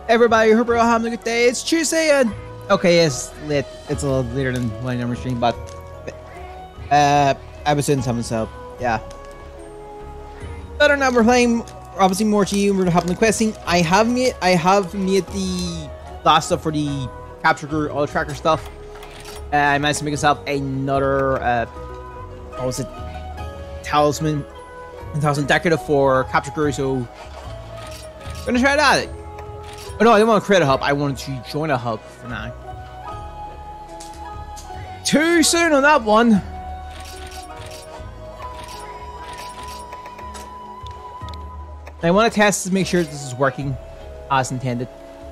Everybody, hope you're all having a good day. It's Tuesday and okay, it's late. It's a little later than when I'm streaming, but I was doing something, so yeah. Better now we're playing obviously more to you. We're having the questing. I have made the last stuff for the capture crew auto tracker stuff. I managed to make myself another what was it? Talisman decorative for capture crew, so I'm gonna try that. Oh no, I didn't want to create a hub. I wanted to join a hub for now. Too soon on that one. I want to test to make sure this is working as intended.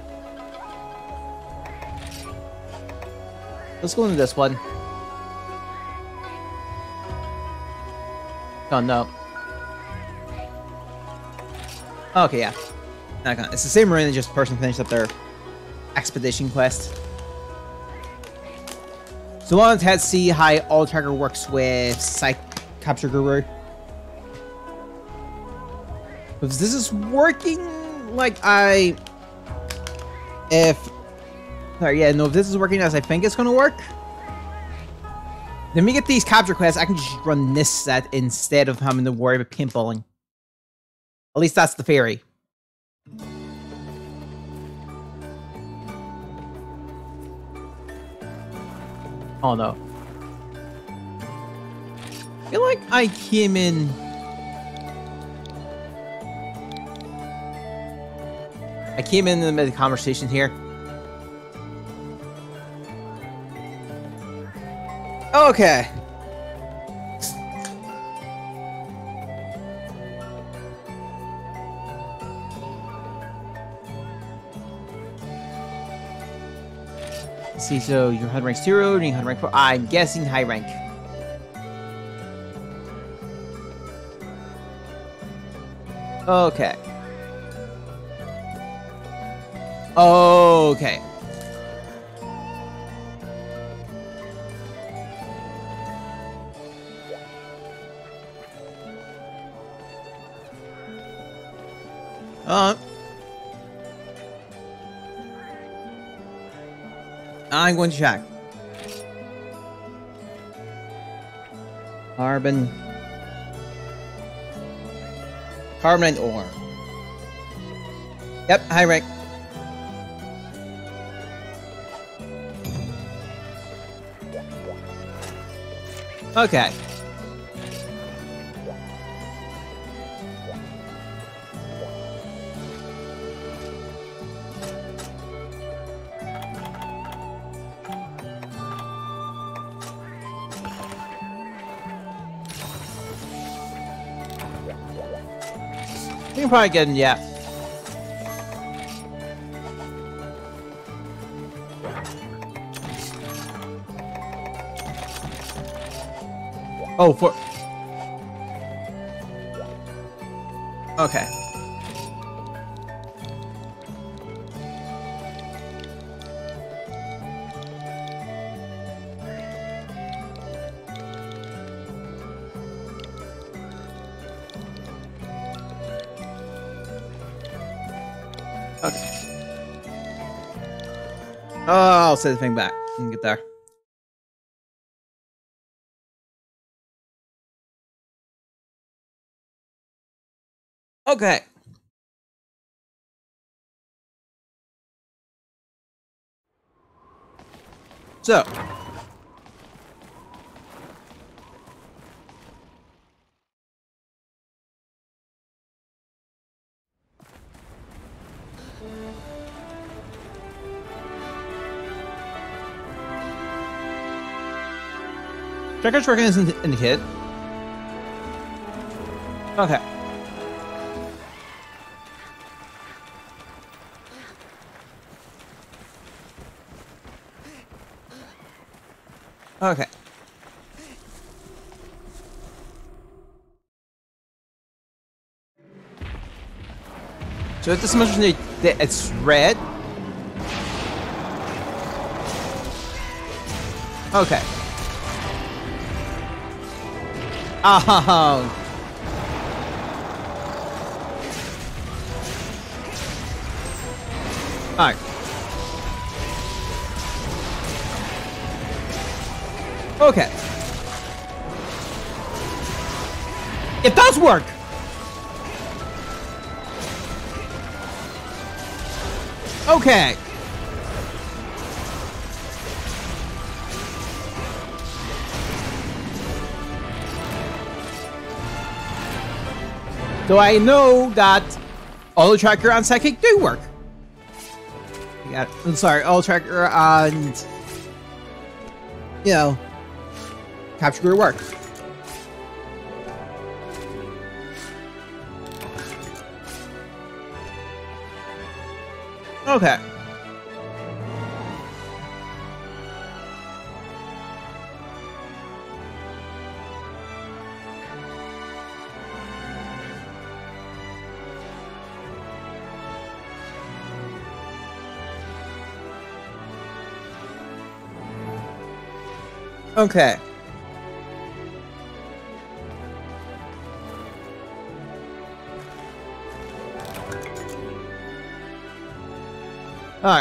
Let's go into this one. Oh no. Okay, yeah. It's the same marine, just person finished up their expedition quest. So I wanted to see how all tracker works with Site Capture Guru. If this is working like if this is working as I think it's gonna work, then we get these capture quests, I can just run this set instead of having to worry about paintballing. At least that's the theory. Oh no. I feel like I came in... in the conversation here. Okay. Let's see, so your HUD rank 0, your HUD rank 4. I'm guessing high rank. Okay. Okay. I'm going to check. Carbon and ore. Yep, high rank. Okay. You can probably get him, yeah. Oh, for... Okay. Okay. Oh, I'll set the thing back and get there. Okay. So. Tracker's working as indicated. Okay. Okay. So at this much it's red. Okay. Oh. Alright. Okay. It does work! Okay. So I know that Auto Tracker and Psychic do work. Yeah, I'm sorry, Auto Tracker and, you know, Capture Guru work. Okay. Okay. Alright.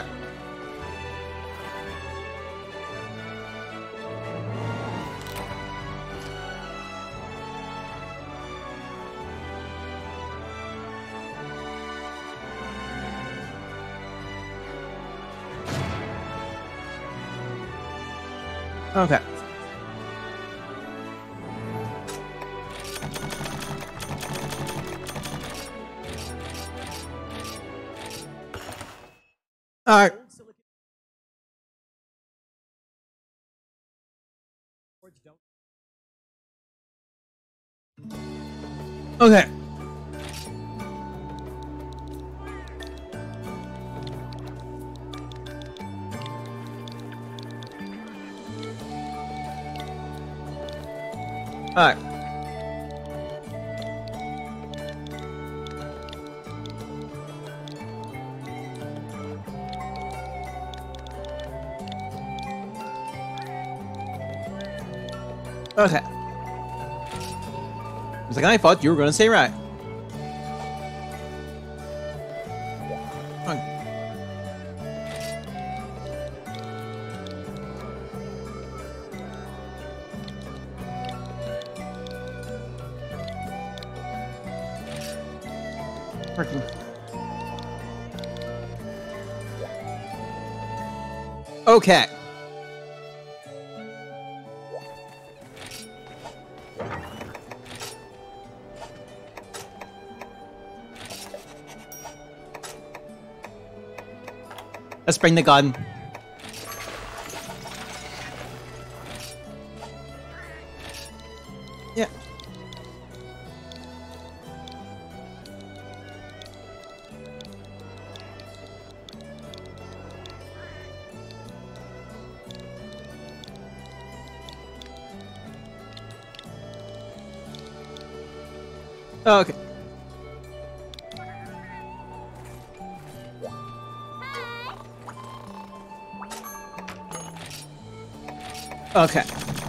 Okay. Alright. Okay. Alright. Okay. It's like, I thought you were gonna say right. Freaking. Okay. Let's bring the gun. Yeah. Okay. Okay.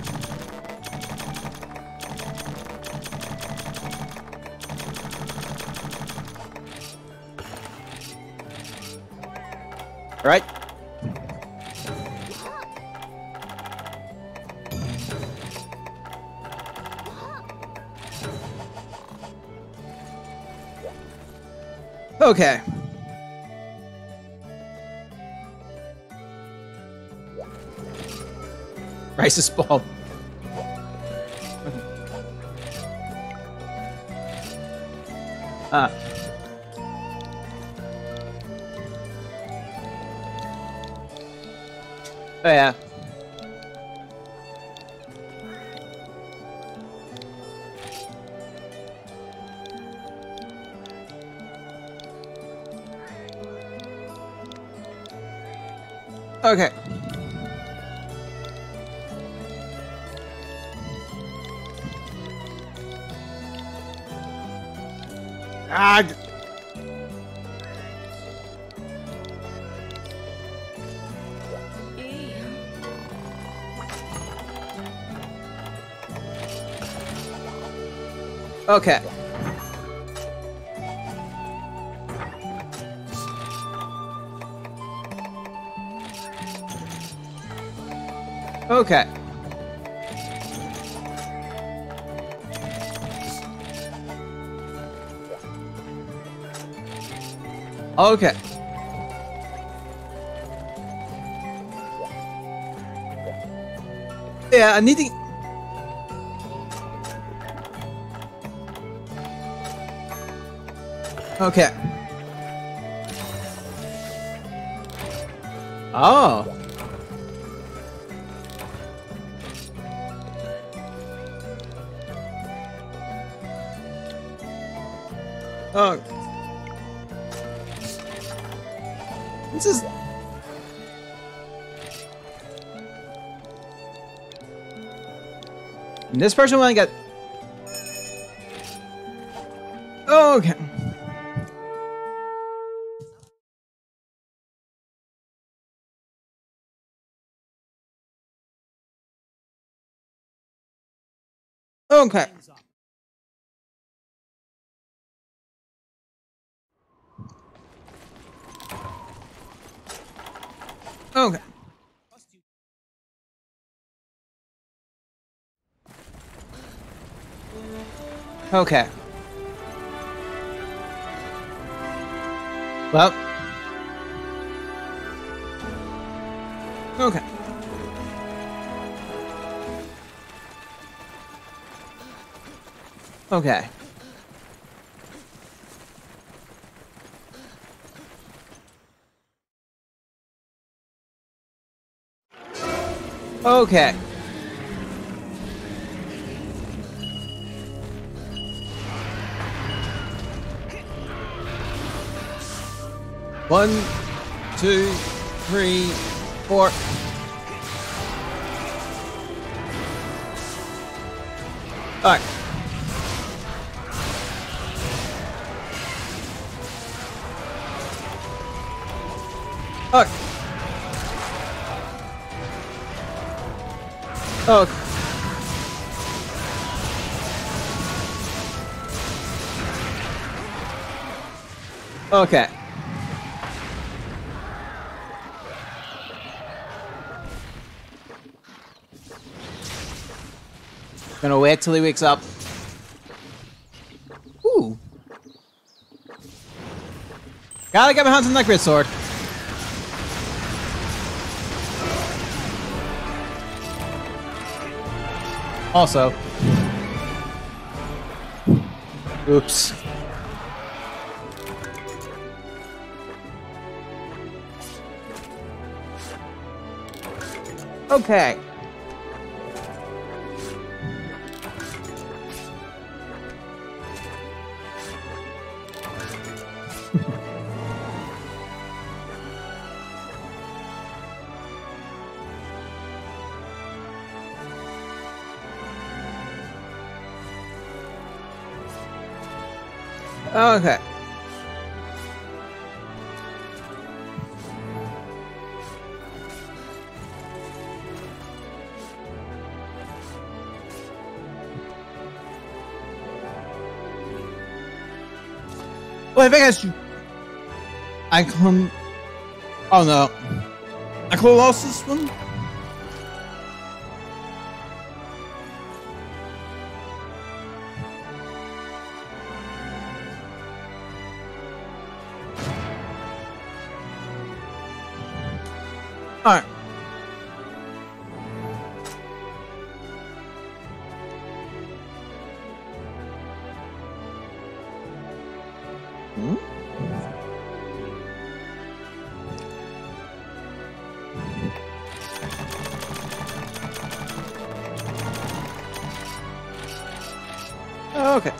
All right. Okay. Rice's ball. Ah. Oh yeah. Okay. Ah. Okay. Okay. Okay. Yeah, I need to... Okay. Oh. Oh. This is... This person only got... Oh, okay. Okay. Okay. Okay. Well. Okay. Okay. Okay. One, two, three, four. All right. All right. Okay. Okay. Gonna wait till he wakes up. Ooh. Gotta get my hands on that grid sword. Also. Oops. Okay. Okay. Well, I think I should... I come... Oh no. I could have lost this one? Alright. Hmm? Okay.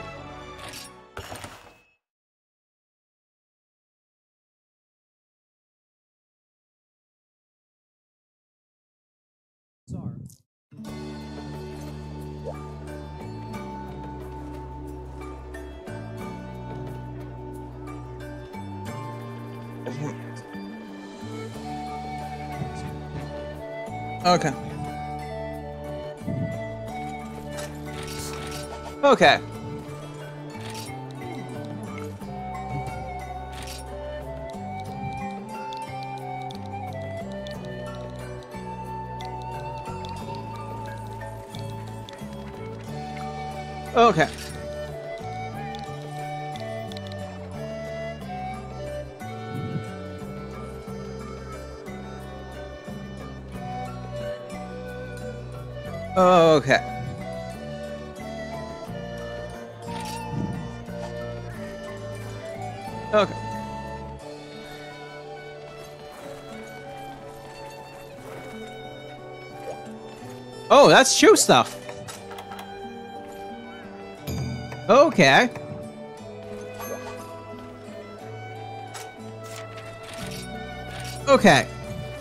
Okay. Okay. Okay. Okay. Okay. Oh, that's true stuff. Okay. Okay.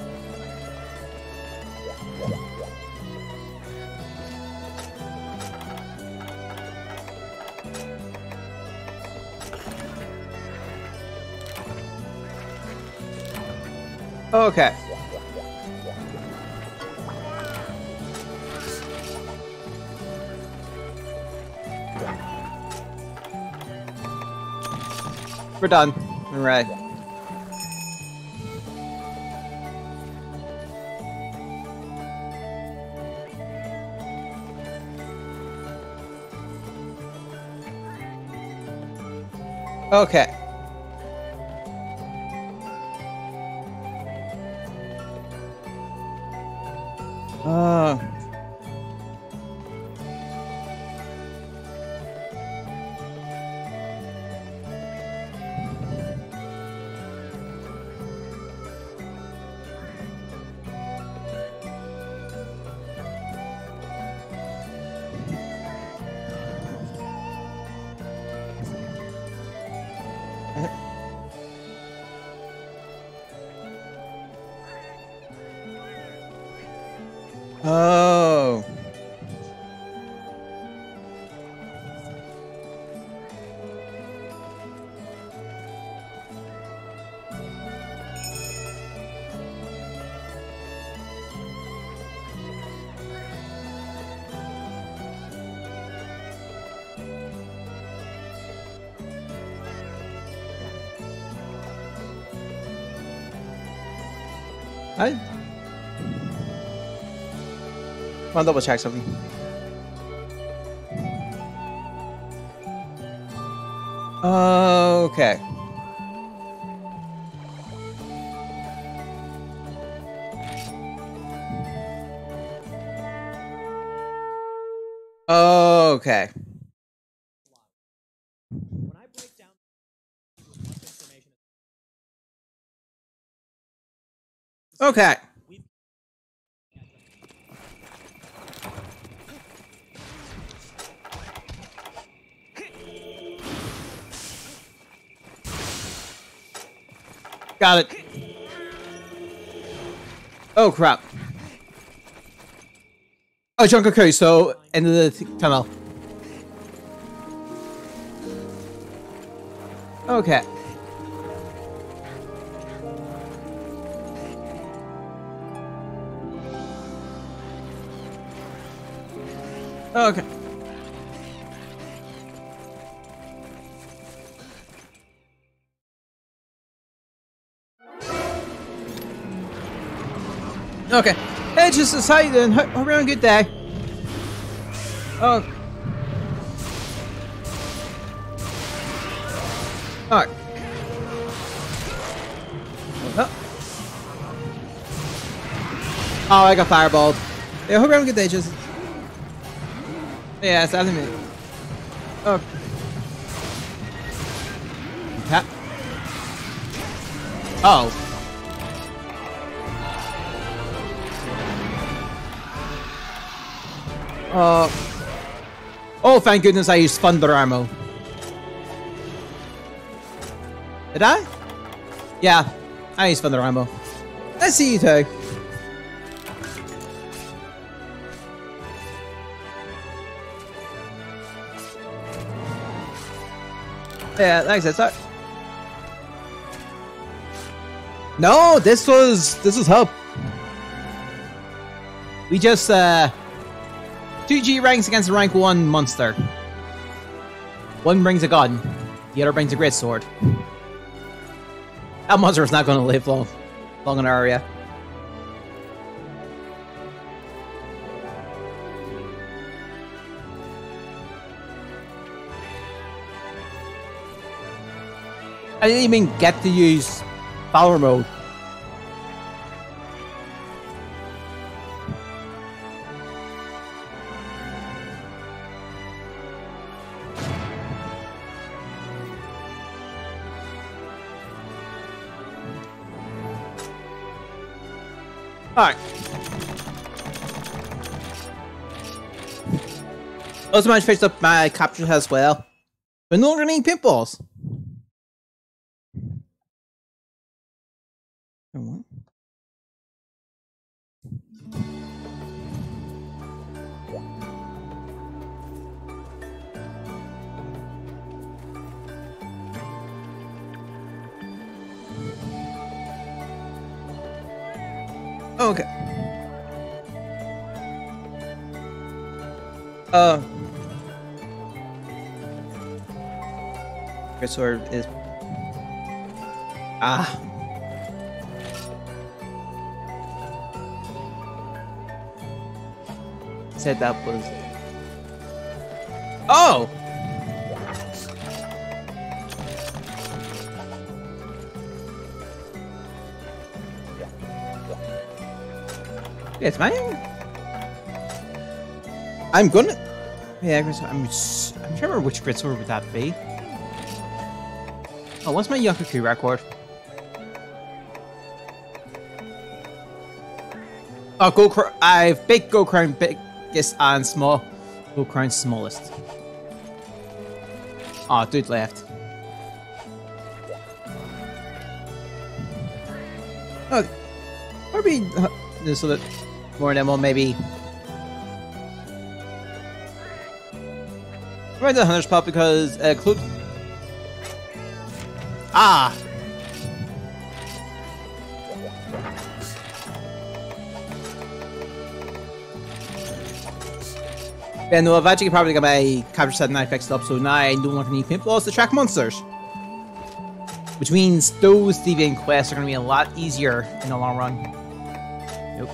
Okay. We're done. All right. Okay. Oh. I want to double check something. Okay. Okay. When I break down information. Okay. Got it. Oh crap. Oh, Junkoku, so end of the tunnel. Okay. Okay. Okay. Hey, just a sight then. Hope you're having a good day. Oh. Alright. Oh, I got fireballed. Yeah, hope you're having a good day, just. Yeah, it's after me. Oh. Tap. Oh. Oh, thank goodness I used thunder ammo. Did I? Yeah, I used thunder ammo. I see you too. Yeah, thanks, that's it. No, this was help. We just 2G ranks against a rank 1 monster. One brings a gun, the other brings a great sword. That monster is not going to live long in our area. I didn't even get to use power mode. Alright. Also managed to fix up my captures as well. But no longer need pinballs. What? Okay. Great sword is said that was oh. Yes, man. I'm gonna. Yeah, I'm trying to remember which grid sword would that be. Oh, what's my Yakuku record? Oh, I've big Go Crown biggest and small. Go Crown smallest. Oh, dude left. Okay. Maybe so that more than one, maybe. Right to the Hunter's Pop because Club. Ah! Yeah, no, I've actually probably got my capture set and I fixed up, so now I no longer need pinballs to track monsters. Which means those deviant quests are going to be a lot easier in the long run. Nope.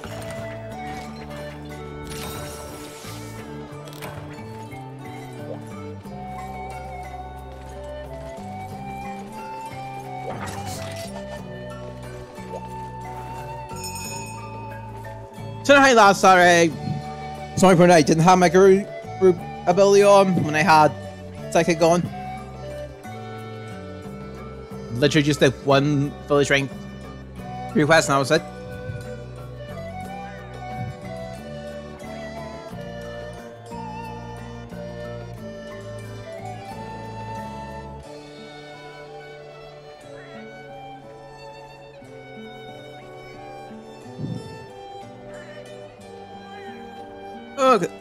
Tonight last Saturday, sorry for I didn't have my group ability on when I had Psychic on. Literally just did one village rank request and that was it. Okay.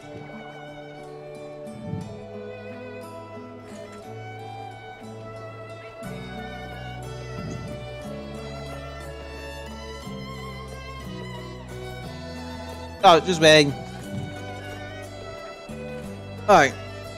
Oh, just waiting. Alright.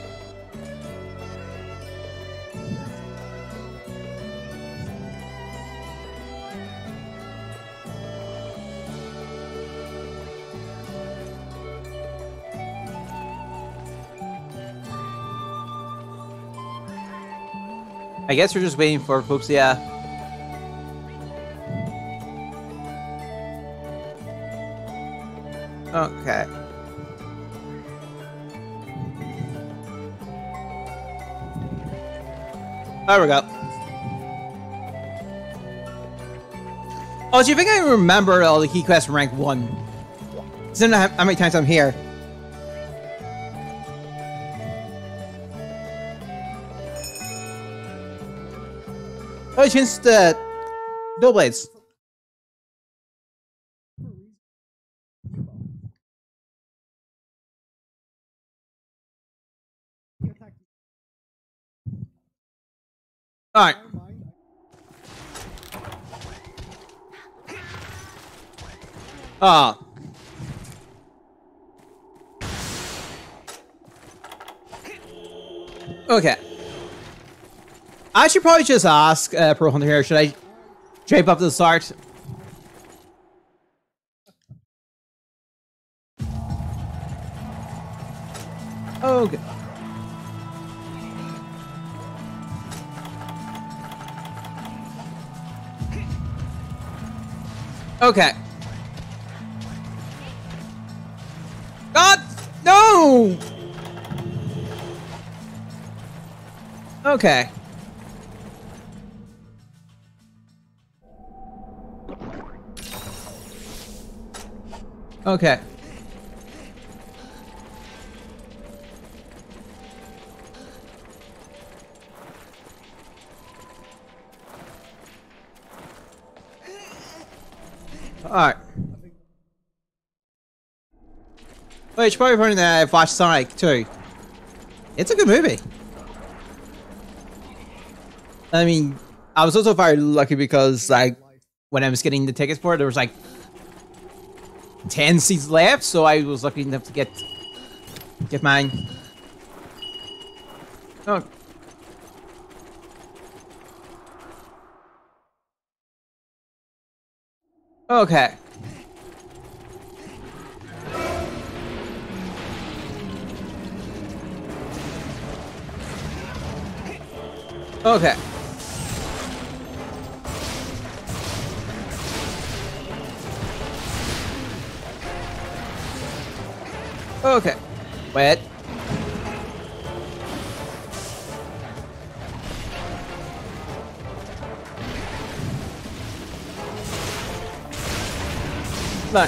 I guess we're just waiting for folks, yeah. Okay. There we go. Oh, do you think I remember all the key quests from rank 1? I don't know how many times I'm here. Oh, changed the dual blades. Alright. Ah. Okay. I should probably just ask Pro Hunter here, should I drape up to the start? Okay. Okay. God, no! Okay. Okay. Alright. Well, you should probably put in there Watch Sonic too. It's a good movie. I mean, I was also very lucky because, like, when I was getting the tickets for it, there was like 10 seats left, so I was lucky enough to get mine. Oh. Okay. Okay. Okay. Wait. Look.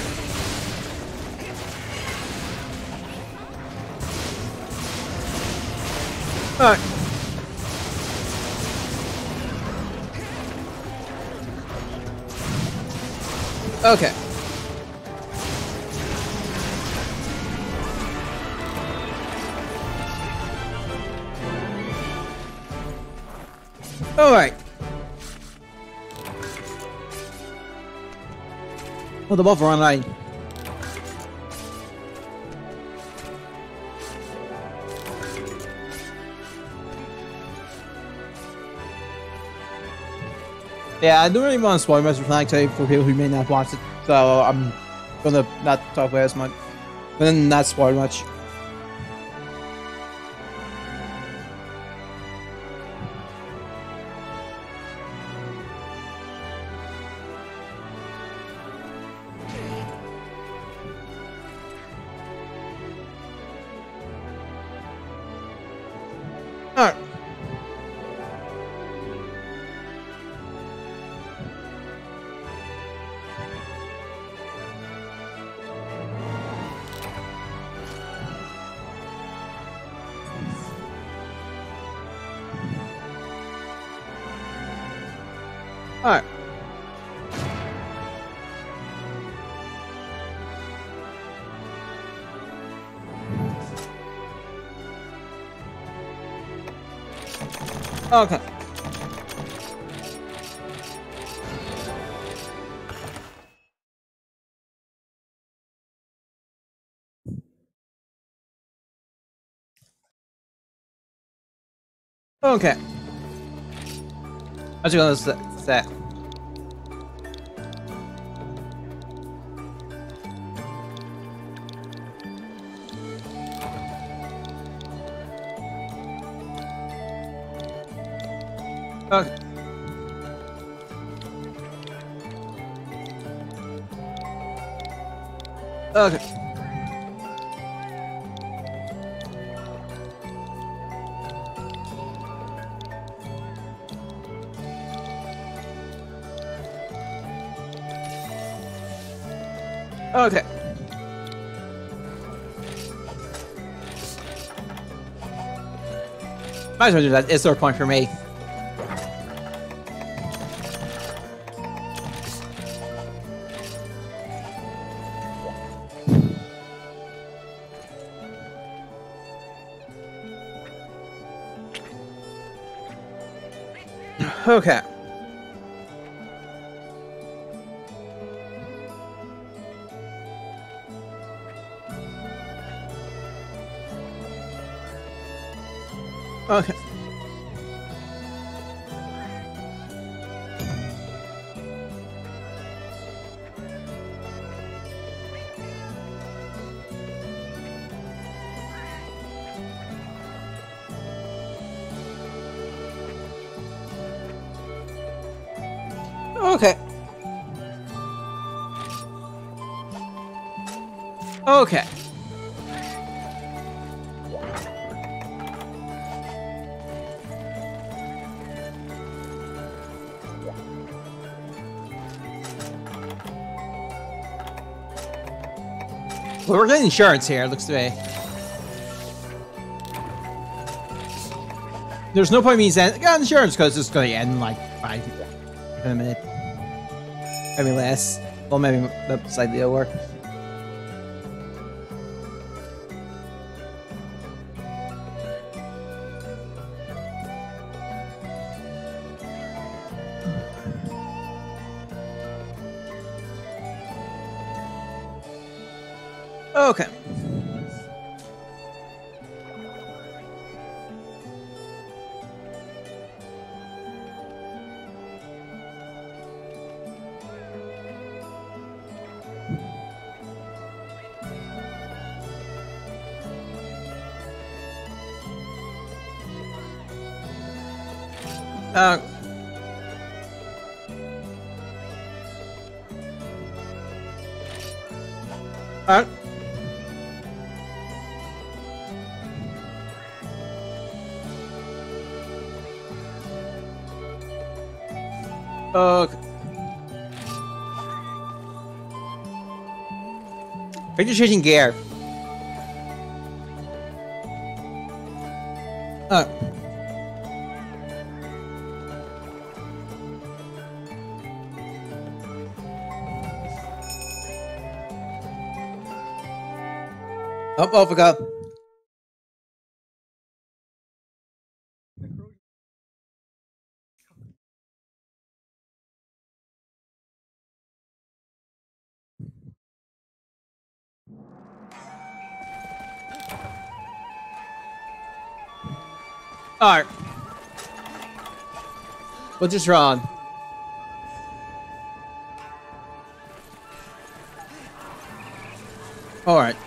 Alright. Okay. Alright. Well, the both are online. Yeah, I don't really want to spoil much of Sonic 2 for people who may not watch it, so I'm gonna not talk about it as much. But then not spoil much. Alright. Alright. Okay. Okay. I was gonna say. Okay. Okay. Okay. Might as well do that. It's their point for me. Okay. Okay. Okay. Okay. Well, we're getting insurance here, it looks to me. There's no point in me saying, got insurance, because it's going to end in like 10 minutes. Maybe less. Well, maybe that slightly over. Okay. Alright. Okay. Are you changing gear? Oh, I forgot. Alright. What's just wrong? Alright.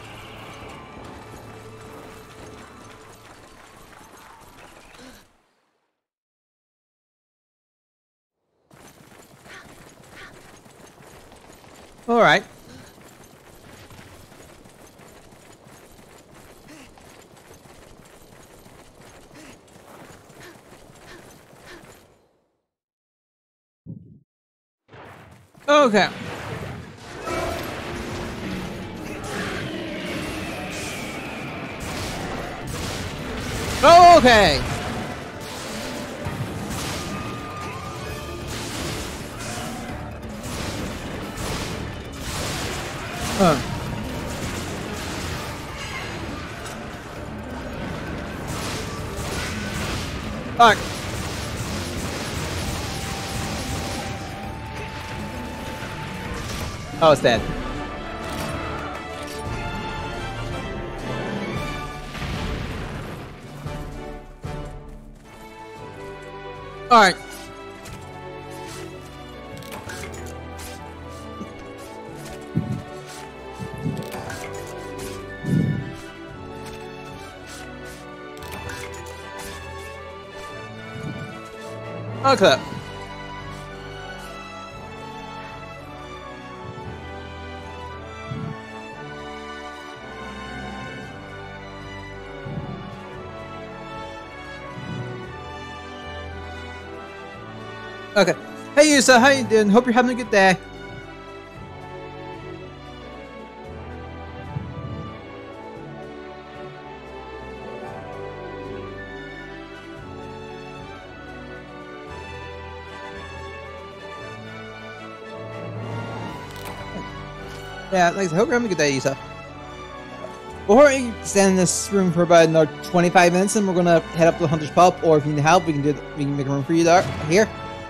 Alright. Okay. Okay. Alright. Oh, it's dead. Alright. Okay. Okay. Hey, Yusa, how you doing? Hope you're having a good day. Yeah, like I said, hope you're having a good day, Yusa. We'll hurry stand in this room for about another 25 minutes, and we're gonna head up to the Hunter's Pub. Or if you need help, we can do it. We can make a room for you there. Here.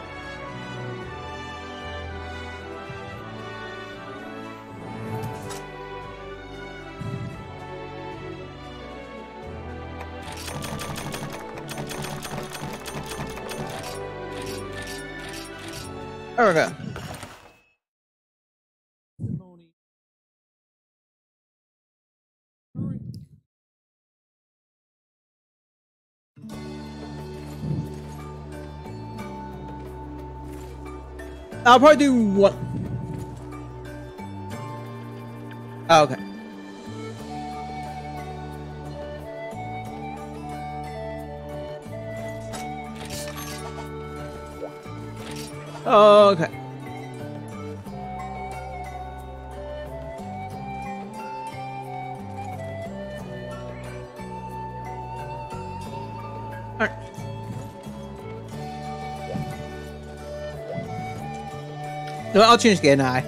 There we go. I'll probably do one. Oh, okay. Oh, okay. Alright. No, I'll change again, I.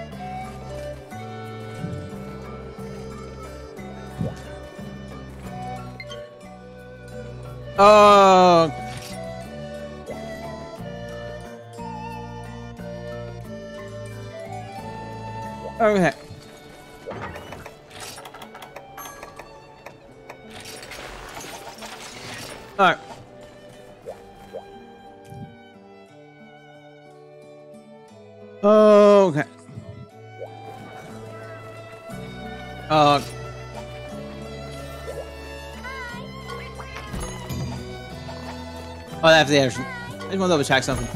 Oh. Okay. Alright. Okay. Oh, that's the action. I just want to double check something.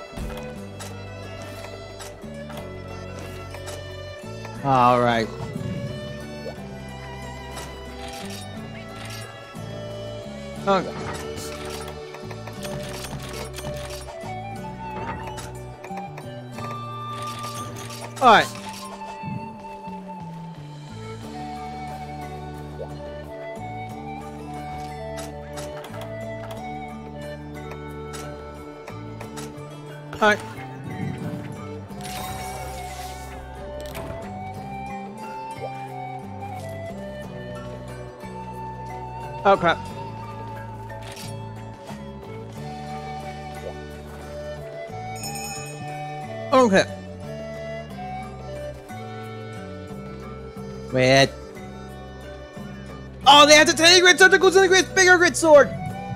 Alright. Okay. Alright. Alright. Oh crap. Okay. Wait. Oh, they have the tiny grid sword that goes in the grid, bigger grid sword.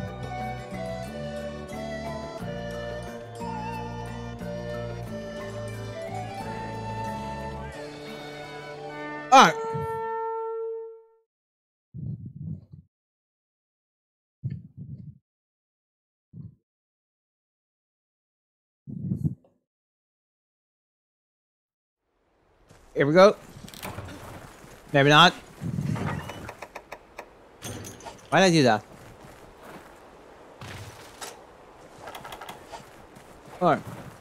Alright. Here we go. Maybe not. Why did I do that? Alright.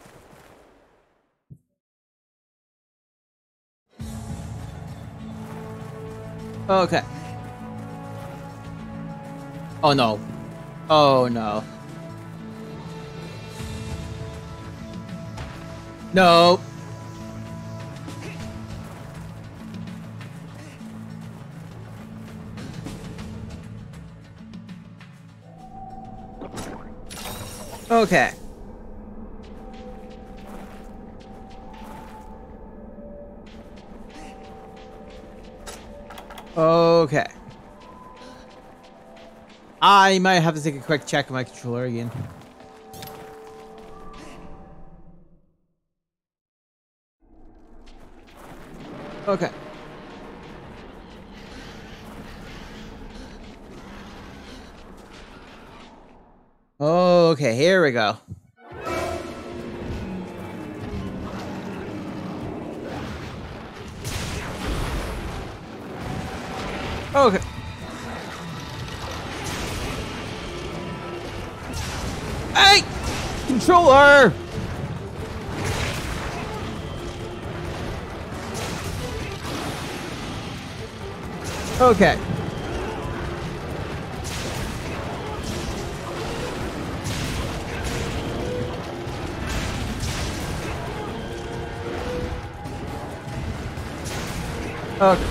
Okay. Oh no. Oh no. No. Okay. Okay. I might have to take a quick check of my controller again. Okay. Okay, here we go. Okay. Hey! Controller! Okay. Okay.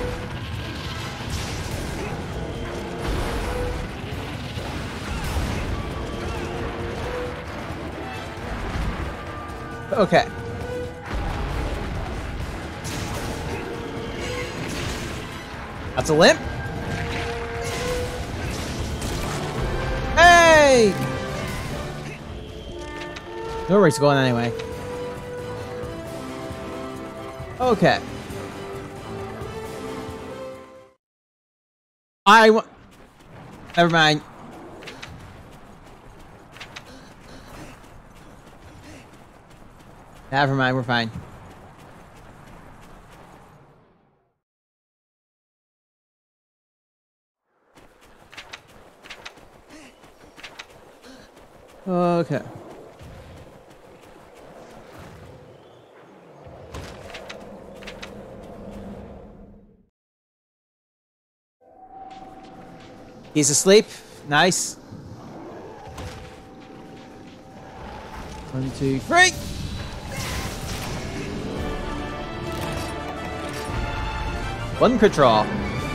Okay. That's a limp. Hey! No race going anyway. Okay. Never mind. Never mind, we're fine. Okay. He's asleep. Nice. 1, 2, 3. One crit draw.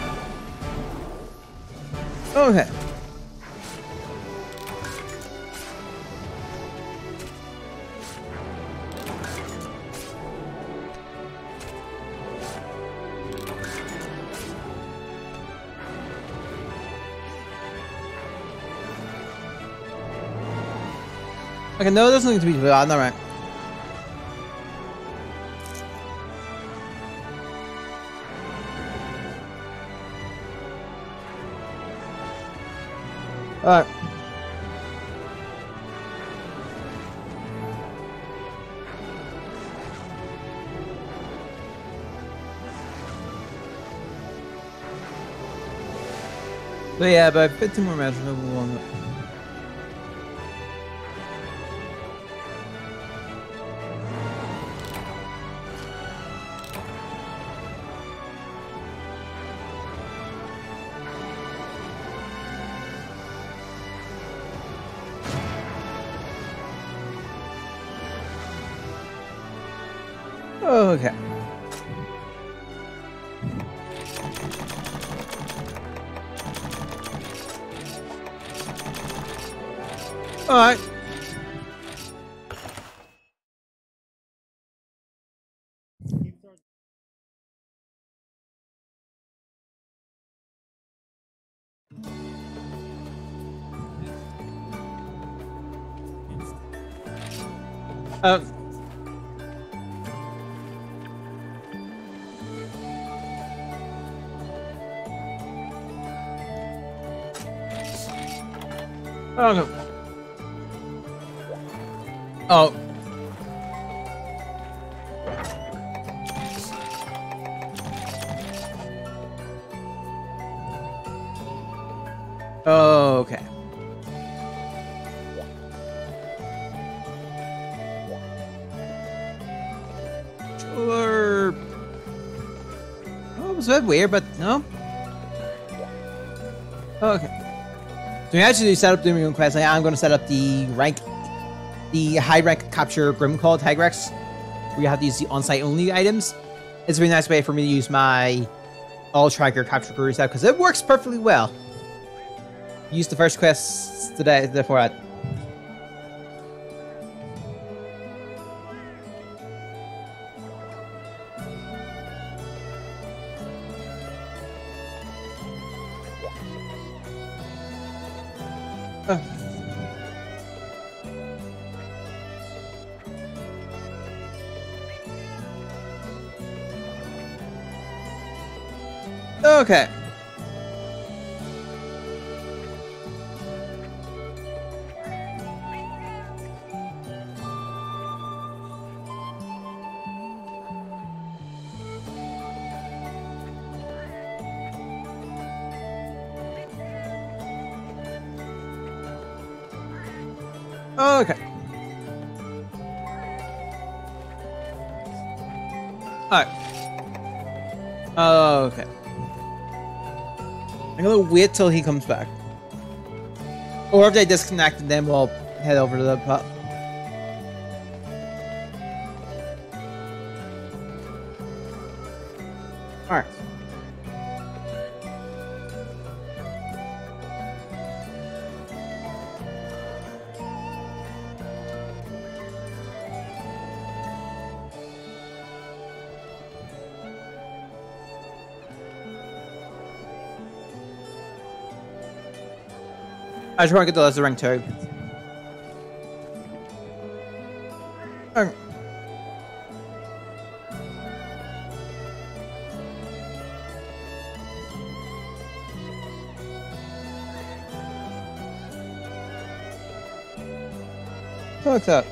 Okay. Okay, no, there's nothing to be bad, alright. Alright. So yeah, but 15 more matches, no one. Okay. All right. Oh no. Oh. Okay. Sure. Oh, it was a bit weird, but no. Okay. So we actually set up the new quest. I'm going to set up the high rank capture Grimcall Tigrex. We have these on-site only items. It's a really nice way for me to use my all tracker capture crew set because it works perfectly well. Use the first quest today, therefore that. Okay. Okay. Alright. Okay. I'm gonna wait till he comes back. Or if they disconnect, then we'll head over to the pub. Alright. I just want to get the lesser rank 2. What's up?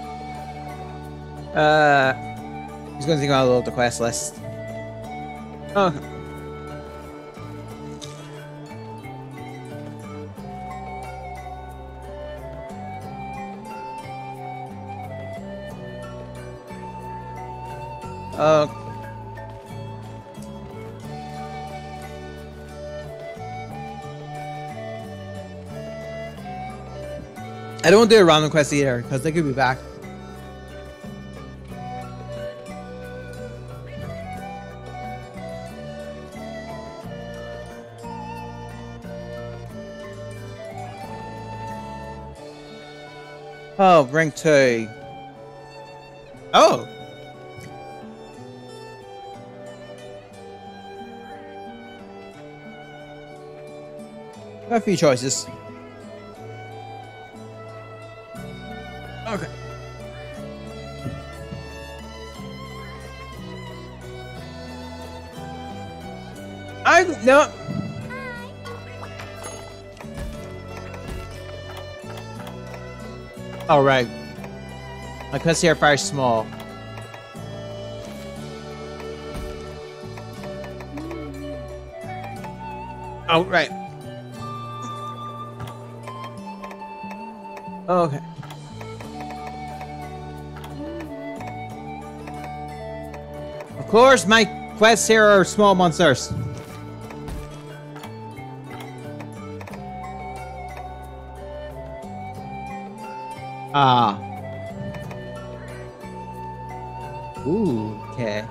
He's going to think about the quest list. Okay. I don't do a random quest either, because they could be back. Oh, rank 2. Oh! Got a few choices. Okay. No. All right. My quests here are very small. Oh, right. Okay. Of course, my quests here are small monsters. Ah. Ooh, okay.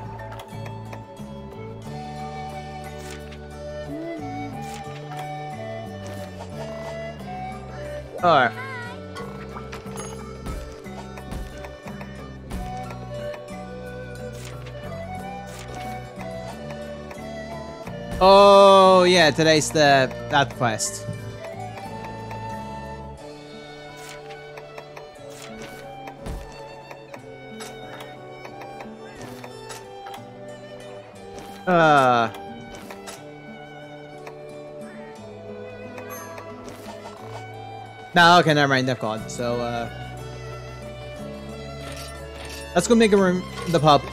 Alright. Oh yeah, today's that quest. No, okay, never mind, they've gone. So, let's go make a room in the pub.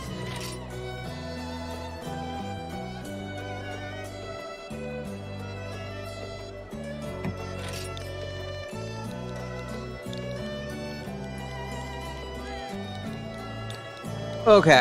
Okay.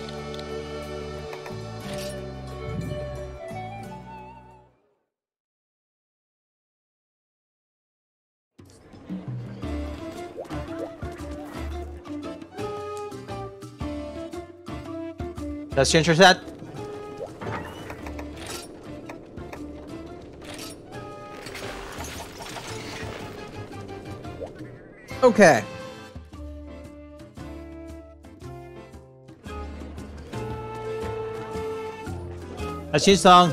Let's change your set. Okay. Let's change song.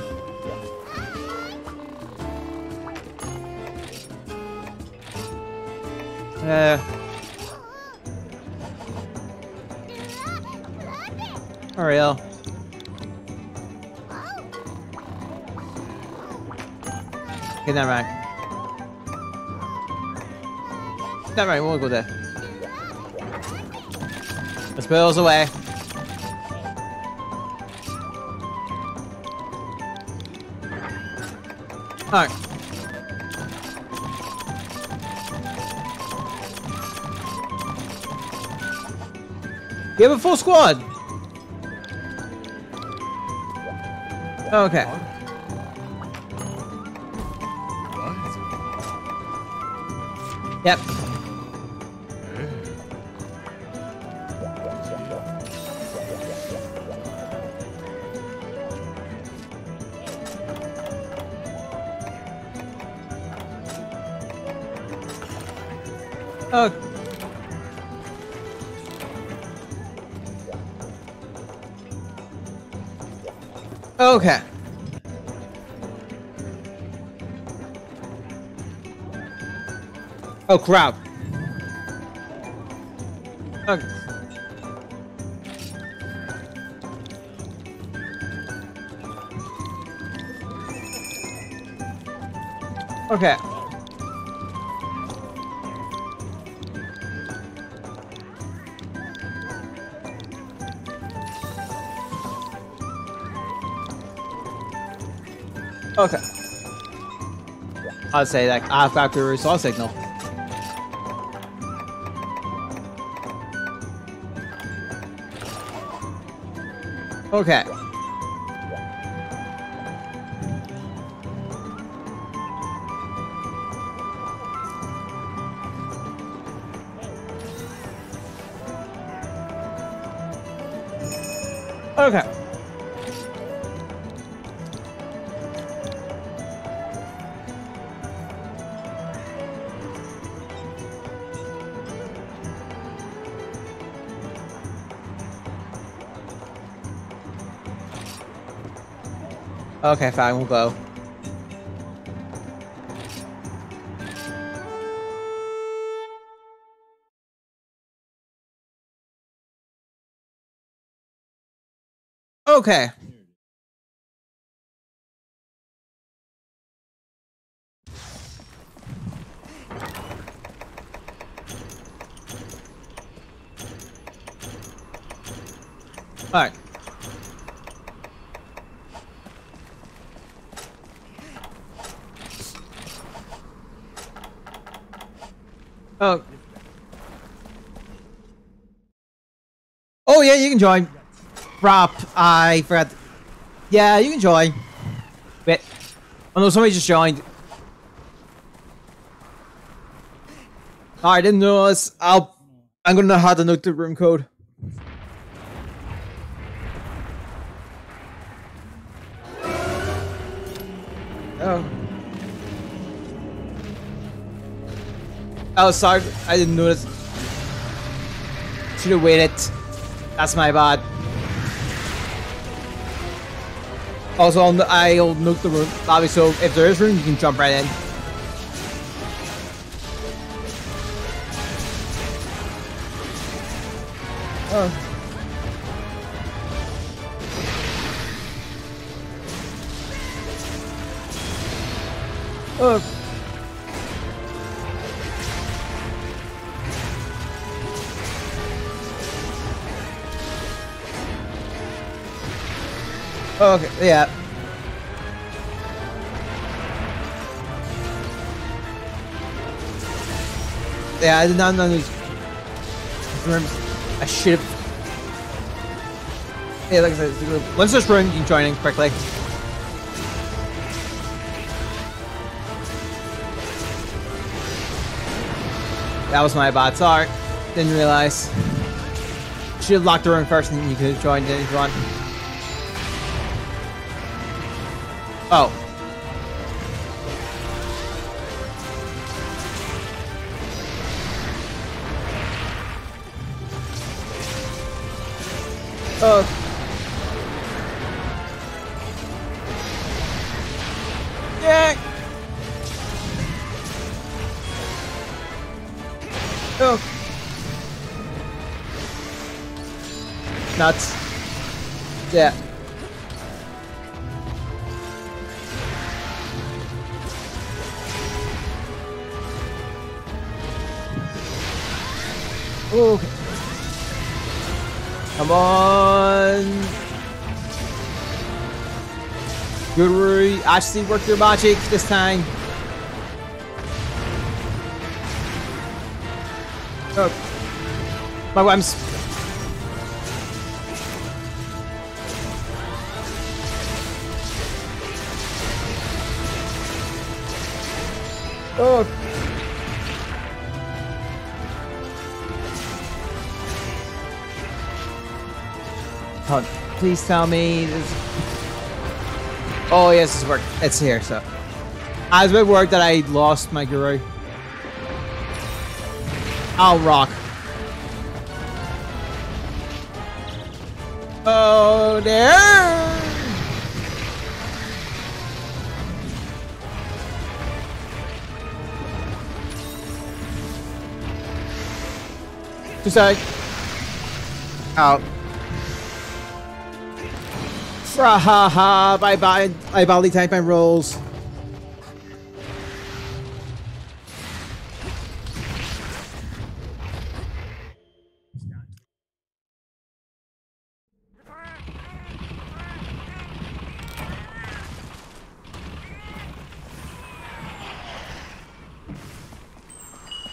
Ariel. Okay, never mind. Never mind, we won't go there. Let's put those away. Alright. You have a full squad. Okay. Yep. Oh. Okay. Oh crap. Okay. Okay. Okay. I'll say that I've got the resource signal. Okay. Okay. Okay, fine, we'll go. Okay. Alright. Oh. Oh yeah, you can join. Prop, I forgot. Yeah, you can join. Wait. Oh no, somebody just joined. Oh, I didn't notice. I'm gonna know how to note the room code. Oh. Oh, sorry. I didn't notice. Should have waited. That's my bad. Also, I'll nuke the room lobby, so if there is room, you can jump right in. Oh. Oh. Okay, yeah. Yeah, I did not know these. I should have. Yeah, like I said, once this run, you can join in quickly. That was my bad. Sorry. Didn't realize. Should have locked the room first and then you could have joined in if you want. Oh. Oh. Yeah. Oh. Nuts. Yeah. Okay. Come on. Guru, actually work your magic this time. Oh. My webs. Oh. Oh, please tell me this. Oh yes, it's worked. It's here. So I was a bit worried that I lost my guru. I'll rock. Oh there. Just out. Frahaha, bye bye. I badly type my rolls.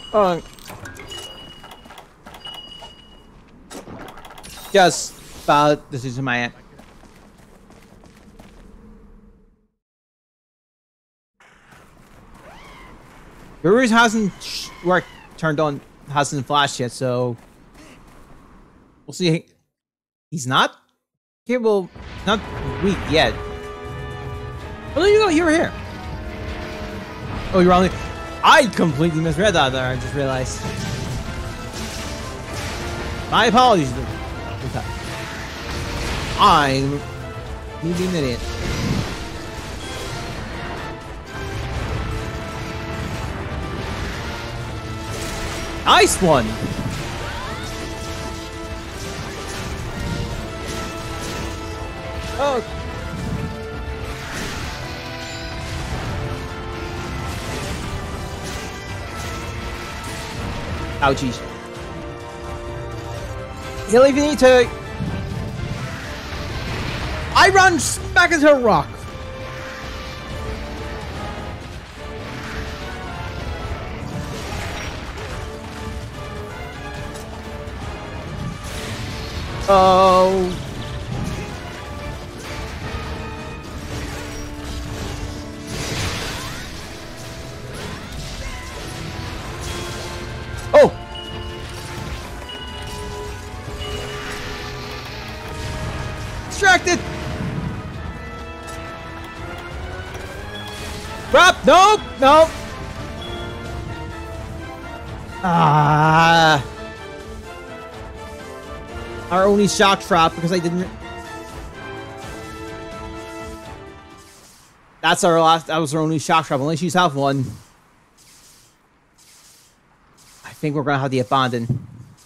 Oh. Just about this is my end. Yours hasn't turned on, hasn't flashed yet, so we'll see. He's not capable, not weak yet. Oh, there you go. You were here. Oh, you're only. I completely misread that there. I just realized. My apologies. I'm maybe an idiot. Nice one. Oh. Ouchies. Heal if you need to. I run back into a rock. Oh. Oh. Distracted. Crap. Nope. Nope. Ah. Our only shock trap because I didn't. That's our last. That was our only shock trap. Unless you have one. I think we're gonna have the abandon.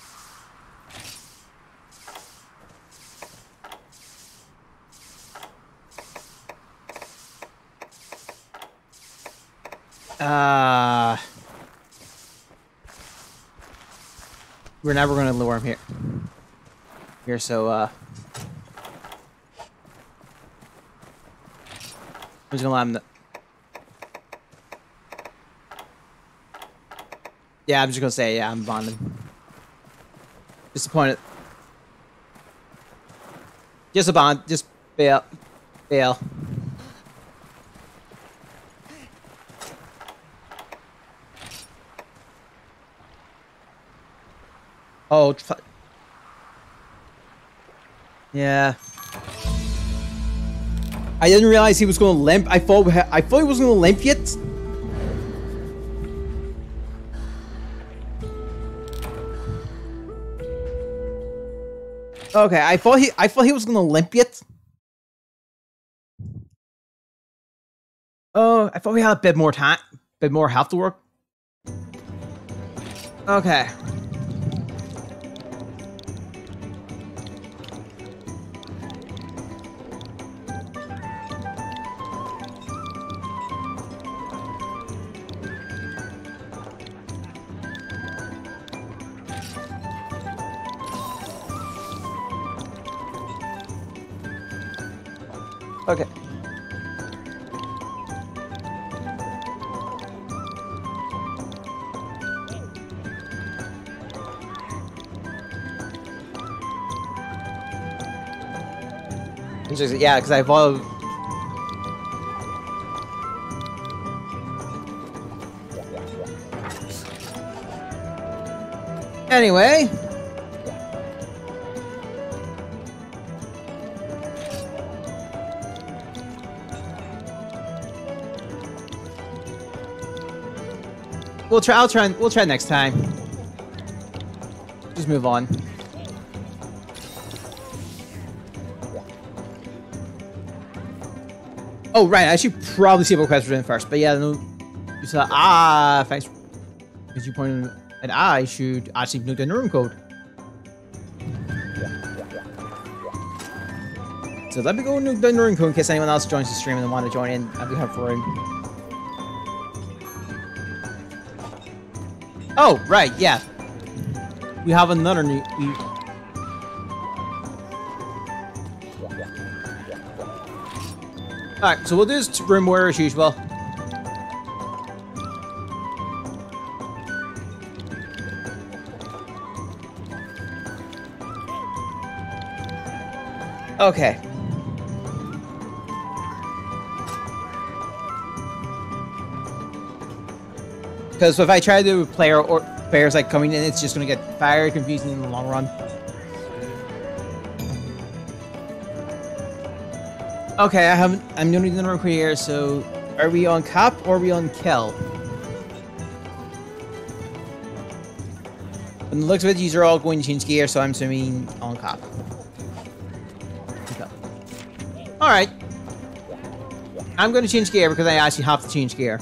We're never gonna lure him here, so I'm just gonna let him. Yeah, I'm just gonna say, yeah, I'm bonding. Disappointed. Just a bond. Just bail. Bail. Oh, yeah. I didn't realize he was going to limp. I thought he was going to limp yet. Okay, I thought he was going to limp yet. Oh, I thought we had a bit more time, bit more health to work. Okay. Okay. Yeah, because I evolved. Anyway. We'll try next time. Just move on. Oh, right, I should probably see what quest we're doing first. But yeah, no, you saw, thanks. Because you pointed at I should actually note down the room code. So let me go note down the room code in case anyone else joins the stream and want to join in and we have room. Oh, right, yeah. We have another new... Alright, so we'll do this room order as usual. Okay. Because if I try to do players like coming in, it's just going to get very confusing in the long run. Okay, I'm doing the number here, so are we on Cap or are we on Kel? From the looks of it, these are all going to change gear, so I'm assuming on Cap. Okay. Alright. I'm going to change gear because I actually have to change gear.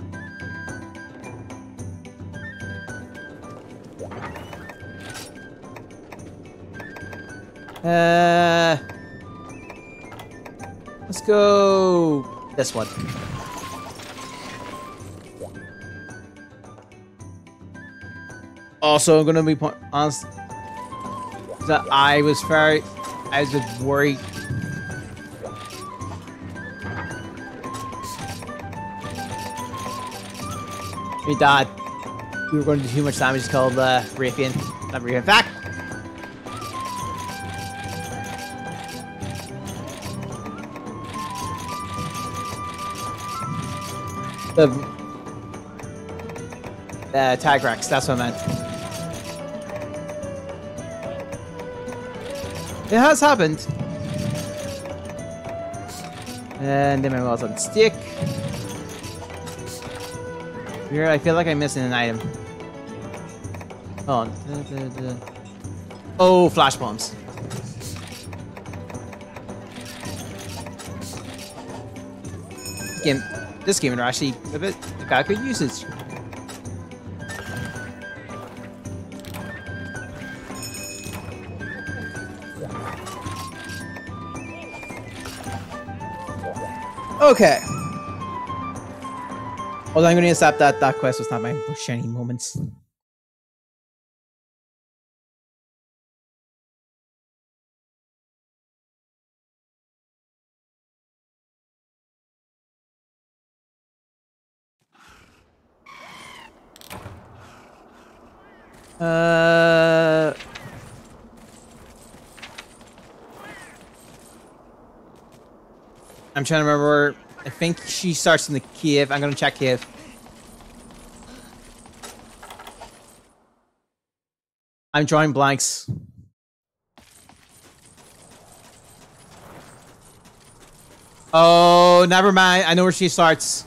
Let's go this one. Also, I'm gonna be honest that I was a bit worried. We thought we were going to do too much damage. Called Raytheon, not Raytheon. Back. The Tag Rex, that's what I meant. It has happened. And then my well's on stick. Here, I feel like I'm missing an item. Hold on. Oh, flash bombs. This game are actually a bit got good usage. Okay. Although I'm going to accept that that quest was not my most shining moments. I'm trying to remember. I think she starts in the Kiev. I'm gonna check Kiev. I'm drawing blanks. Oh, never mind. I know where she starts.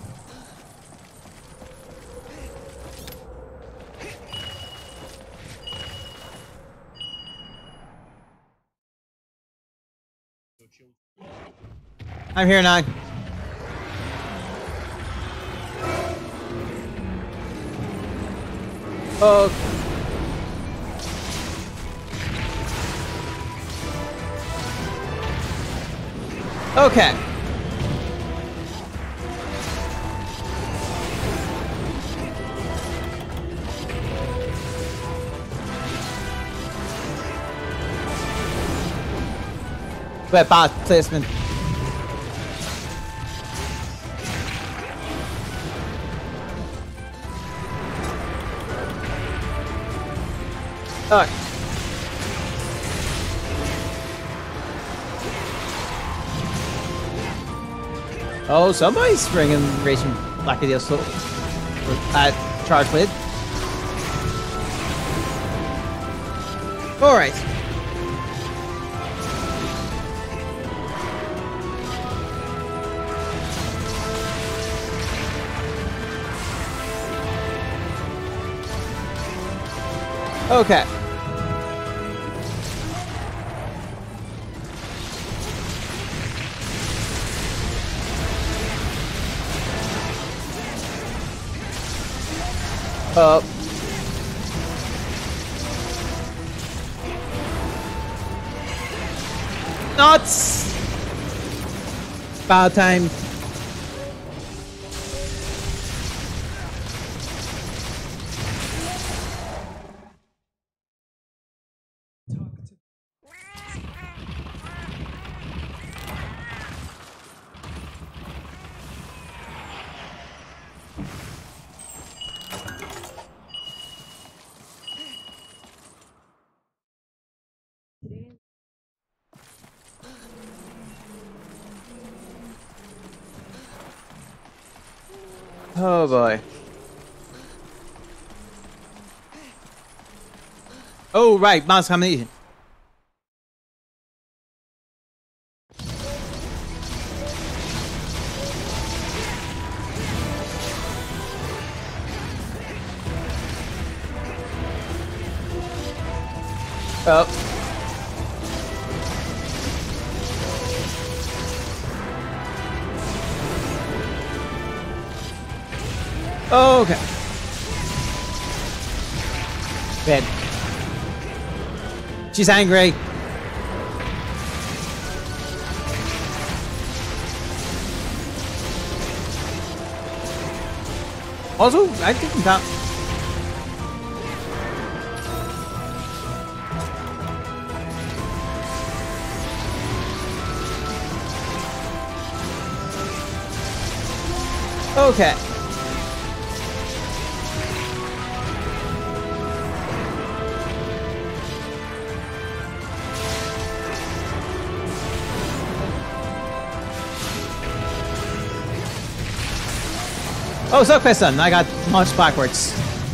I'm here now. Oh. Okay. Bad placement. Alright. Oh, somebody's bringing Racing Blackadale so charge lid. Alright. Okay. Nuts! Bad time. Oh boy. Oh right, mouse combination. Oh. Okay. Bad. She's angry. Also, I think that. Okay. Oh, so question. I got launched backwards.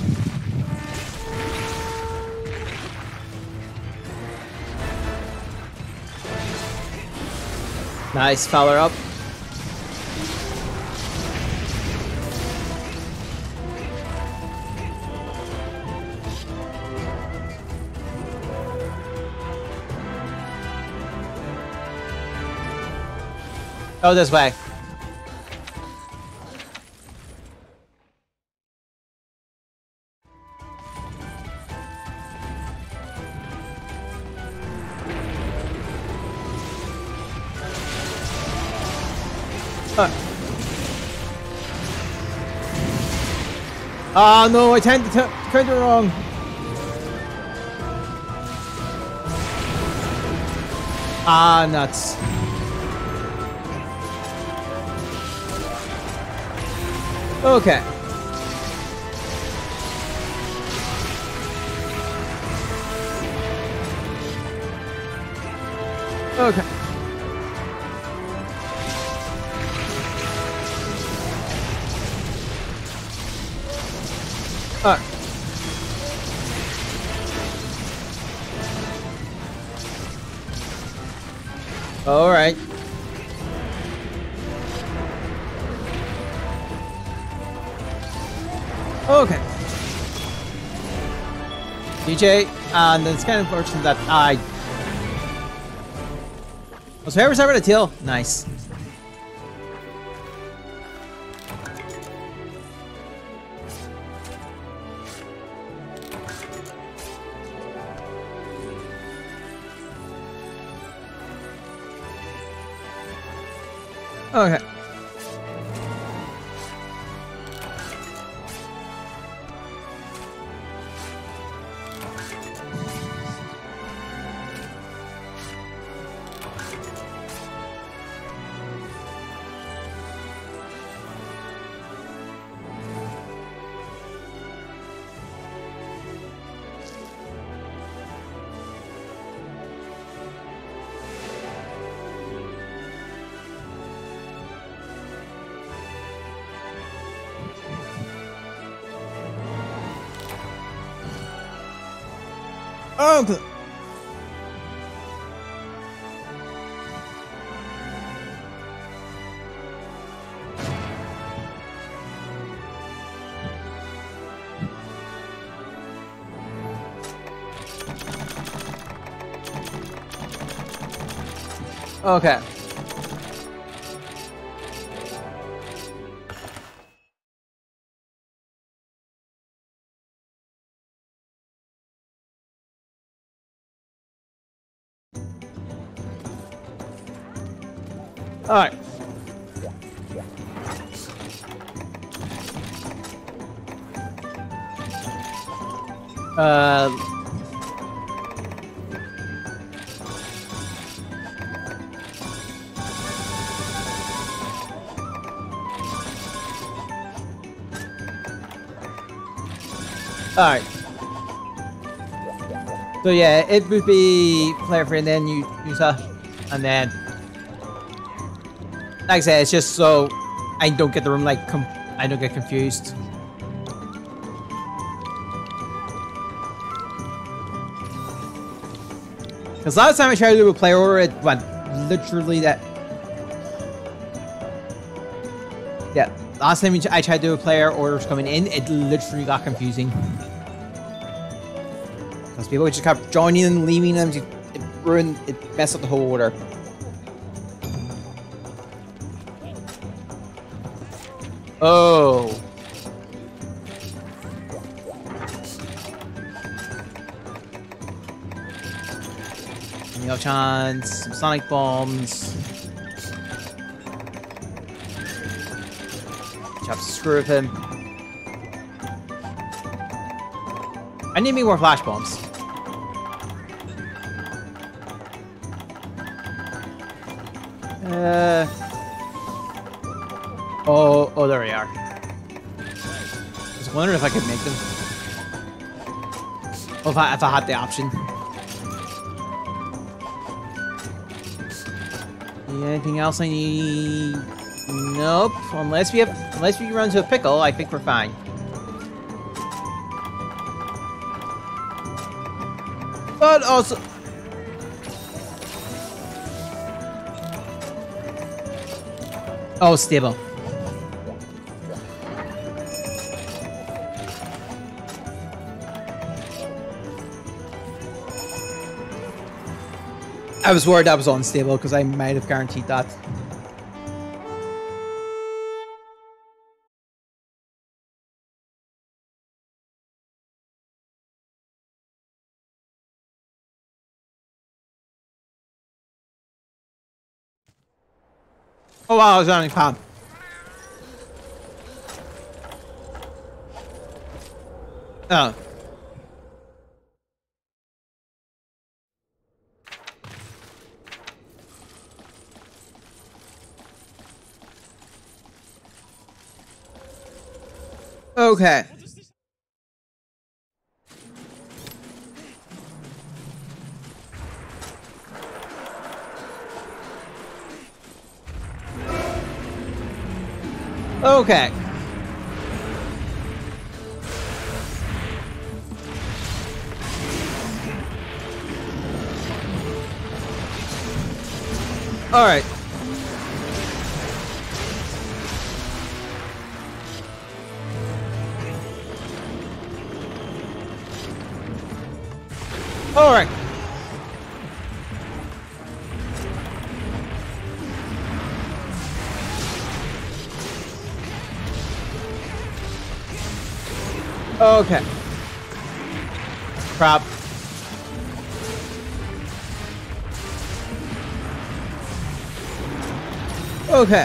Nice, power up. Oh, this way. Oh no, I turned it wrong. Ah, nuts. Okay. Okay. All right. Okay. DJ, and it's kind of unfortunate that I. Was whoever's over the tail? Nice. Okay. Okay. Okay. All right. Alright. So yeah, it would be player free and then you use that. And then like I said, it's just so I don't get the room like I don't get confused. Because last time I tried to do a player order, it went literally that. Yeah, last time I tried to do a player orders coming in, it literally got confusing. Because people just kept joining and leaving them, it ruined, it messed up the whole order. Oh. No chance, some sonic bombs. Have to screw with him. I need me more flash bombs. Oh, there we are. I was wondering if I could make them. Oh, if I had the option. Anything else I need? Nope. Unless we run into a pickle, I think we're fine. But also, oh, stable. I was worried that was unstable because I might have guaranteed that. Oh wow, I was running palm. Oh. Okay. Okay. All right. All right. Okay. Crap. Okay.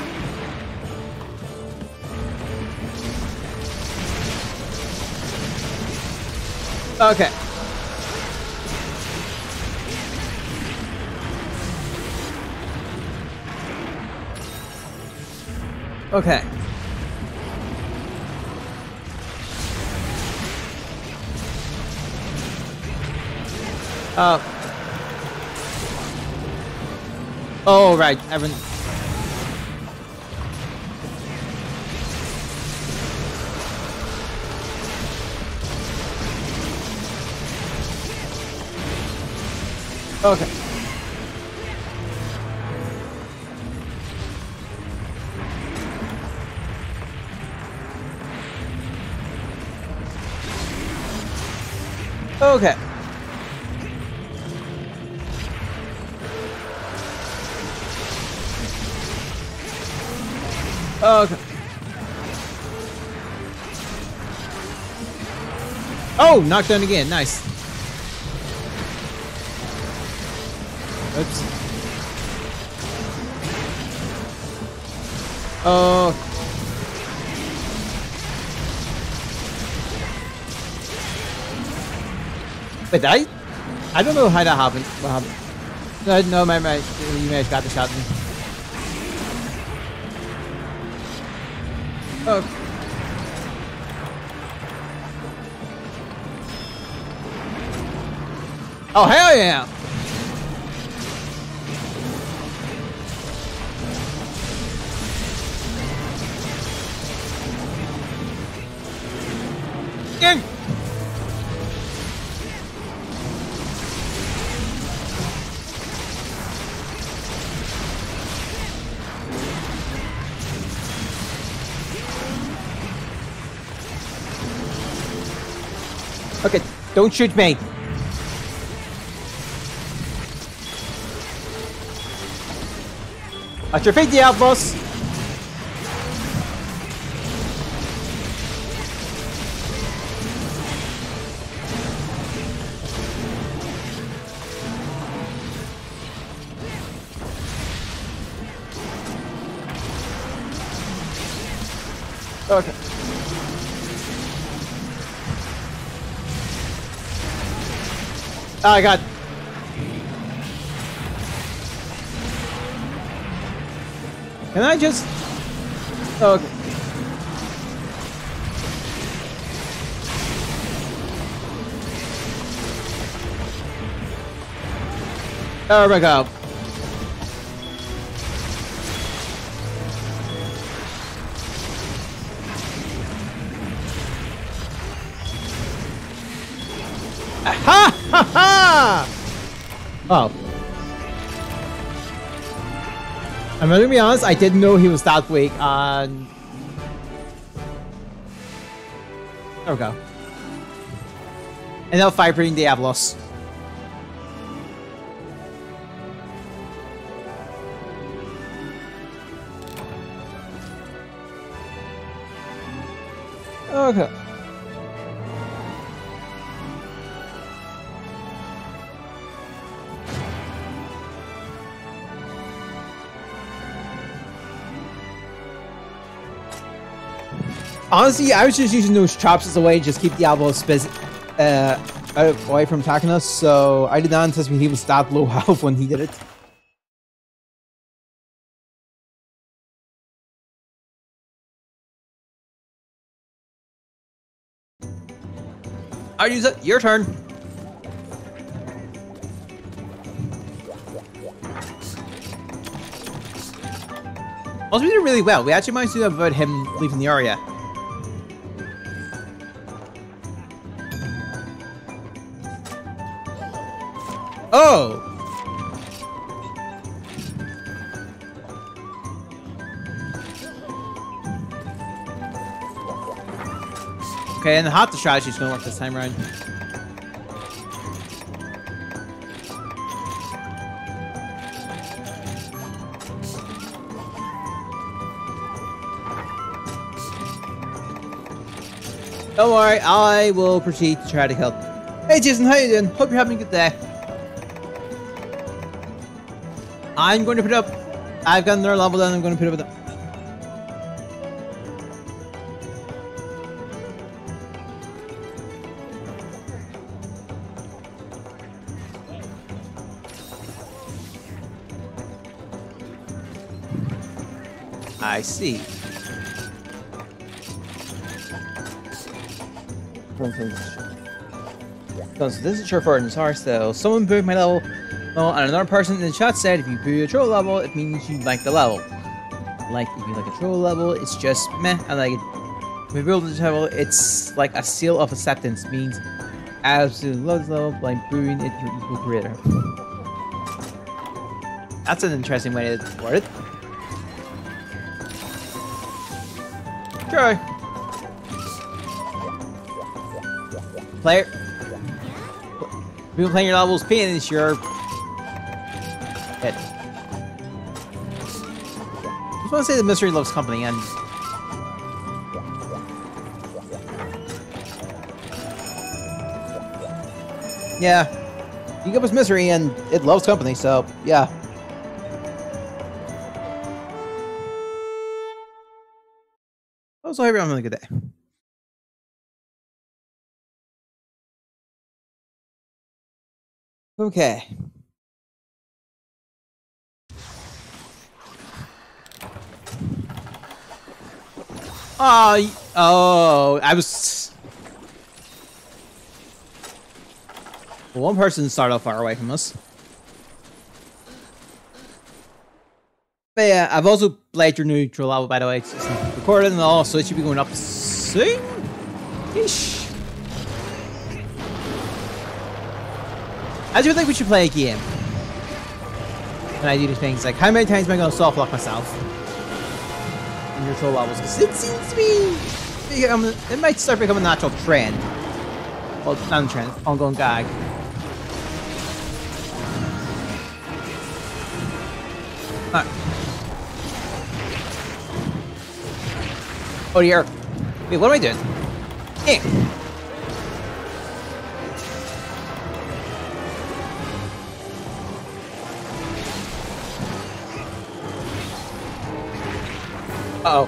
Okay. Okay. Oh, right. Everyone. Okay. Okay. Okay. Oh, knocked down again. Nice. Oops. Oh. Wait, I don't know how that happened. What happened? No, you may have got the shot. Oh. Oh, hell yeah! In. Okay, don't shoot me. At your feet, Diablos. Okay. Oh, God. Can I just... Oh, okay. There we go. Ha ha ha! Oh. I'm gonna be honest, I didn't know he was that weak on... There we go. And now firing Diablos. Okay. Honestly, I was just using those traps as a way to just keep Diablos away from attacking us, so I did not anticipate he was that low health when he did it. Alright, use it. Your turn. Also, we did really well. We actually managed to avoid him leaving the area. Oh! Okay, and the strategy's gonna work this time around. Don't worry, I will proceed to try to help. Hey Jason, how you doing? Hope you're having a good day. I'm going to put up... I've got another level down, I'm going to put up with it. I see. So this is sure for an sorry, so someone booed my level. Oh, and another person in the chat said if you boo a troll level, it means you like the level. Like, if you like a troll level, it's just meh. And like, if you build the level, it's like a seal of acceptance. Means absolutely love this level, by booing it, your equal creator. That's an interesting way to word it. Sure. Player. People playing your levels pain is your hit. I just want to say the mystery loves company and yeah, you give us misery and it loves company, so yeah. Also, everyone having a good day. Okay. Oh, I was... Well, one person started off far away from us. But yeah, I've also played your new troll level, by the way. It's recorded and all, so it should be going up soon-ish. I do think we should play a game. When I do these things, like, how many times am I going to soft lock myself? In your troll levels? Because it seems to be... it might start becoming a natural trend. Well, not a trend, ongoing gag. Alright. Oh, dear. Wait, what am I doing? Hey. Uh-oh.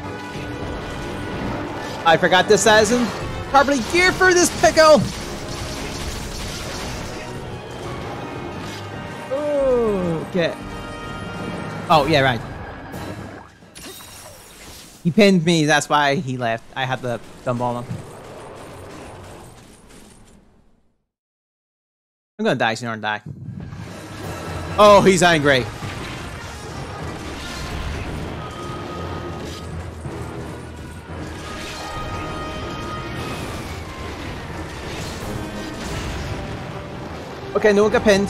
I forgot this isn't properly geared for this pickle! Okay. Oh, yeah, right. He pinned me, that's why he left. I had the dumb on him. I'm gonna die sooner than die. Oh, he's angry. Okay, no one got pinned.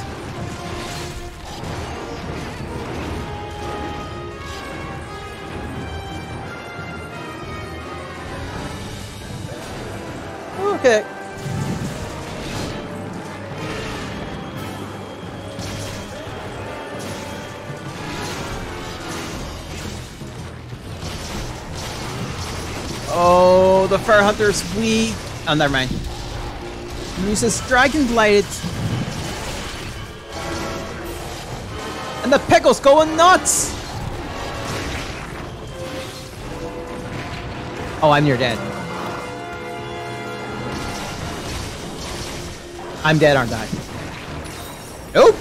Okay. Oh, the Fire Hunter's weak. Oh, never mind. Uses Dragon Blade. And the pickle's going nuts! Oh, I'm near dead. I'm dead, aren't I? Nope!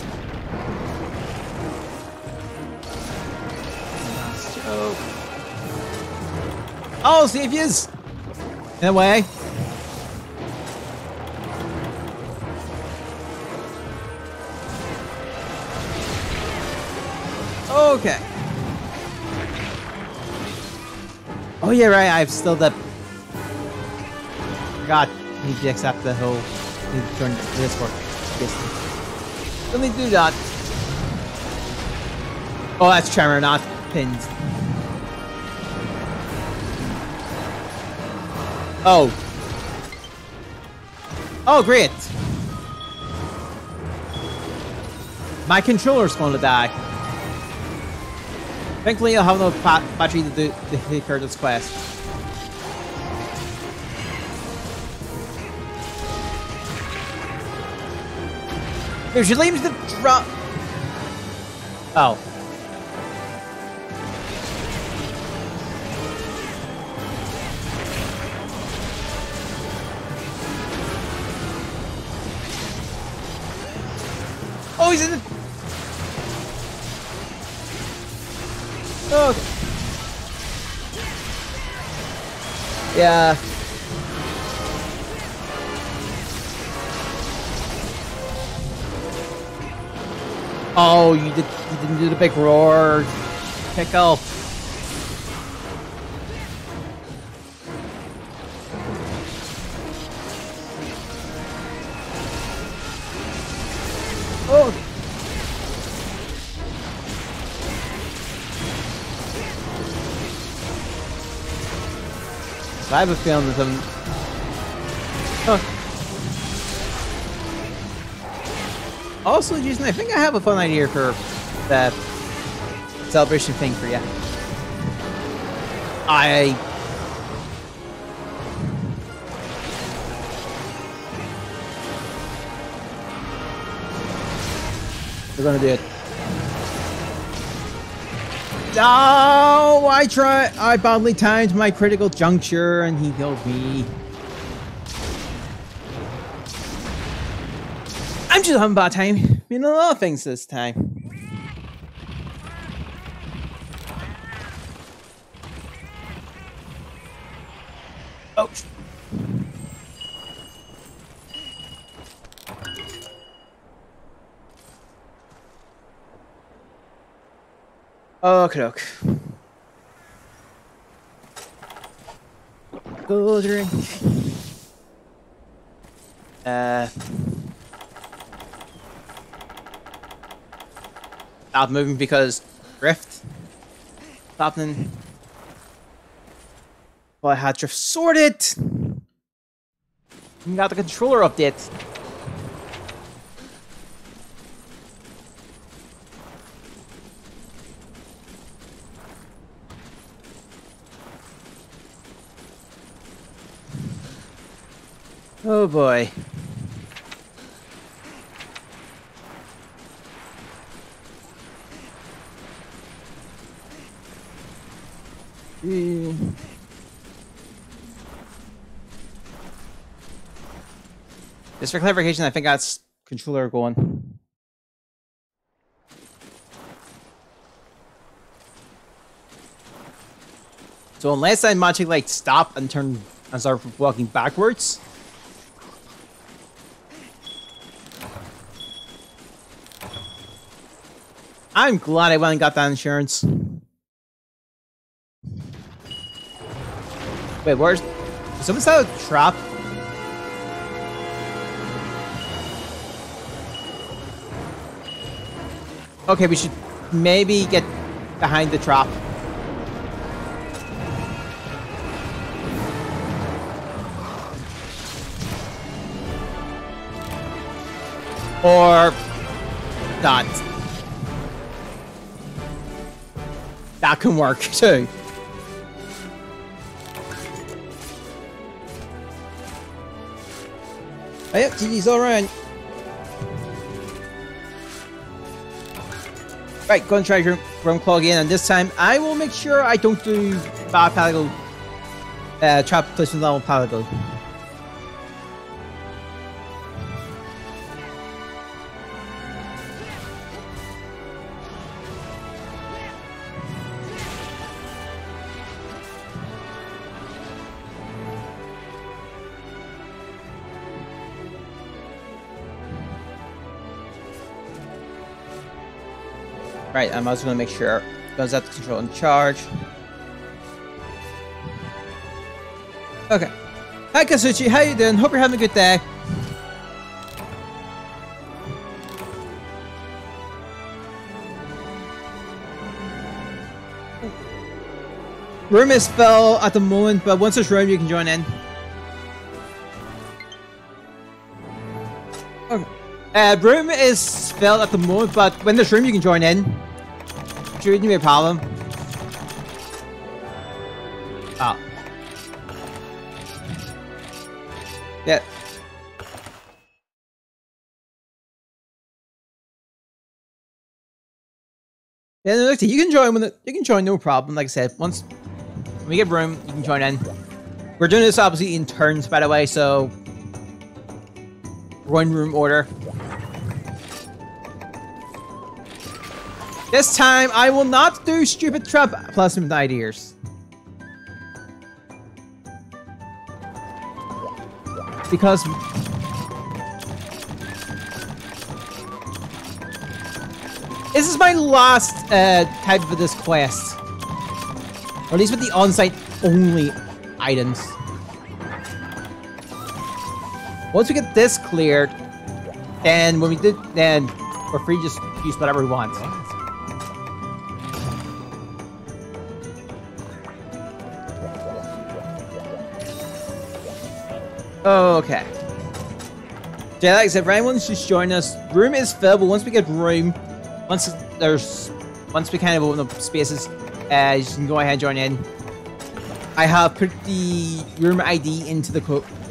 Oh, see if he is! In a way. Okay. Oh yeah, right. I've still the. Forgot. Need to accept the whole. Need to join the Discord. Still need to do that. Oh, that's Tremor, not pinned. Oh. Oh, great. My controller's going to die. Thankfully, I'll have no battery to take care of this quest. Here, should leave me to drop. Oh. Oh, he's in the. Okay. Yeah. Oh, you didn't do the big roar. Pickle. Oh. I have a feeling that some. Oh. Also, Jason, I think I have a fun idea for the celebration thing for you. We're gonna do it. No, I badly timed my critical juncture and he killed me. I'm just having a bad time. Doing a lot of things this time. Oh. Okay, look. Go drink. stop moving because drift happening. Well, I had drift sorted. We got the controller update. Oh boy. Just for clarification, I think that's controller going. So unless I magically like stop and turn and start walking backwards. I'm glad I went and got that insurance. Wait, where's... Is someone set a trap? Okay, we should maybe get behind the trap. Or... not. That can work too. Oh, yep, TV's all right. Right, go and try room clog in, and this time I will make sure I don't do bad palico, trap placement level palico. Right, I'm also going to make sure guns at the control and charge. Okay. Hi Kazuchi, how you doing? Hope you're having a good day. Room is full at the moment, but once there's room you can join in. Okay. Room is filled at the moment, but when there's room, you can join in. Shouldn't be a problem. Oh. Yeah. Yeah, no, look, you can join when you can join, no problem. Like I said, once when we get room, you can join in. We're doing this obviously in turns, by the way, so we're in room order. This time, I will not do stupid trap plasma ideas. Because... this is my last type of this quest. Or at least with the on-site only items. Once we get this cleared, then when we did, then we're free to just use whatever we want. Okay. Yeah, like I said, for anyone who's just joining us, room is filled, but once we get room, once we kind of open up spaces, you can go ahead and join in. I have put the room ID into the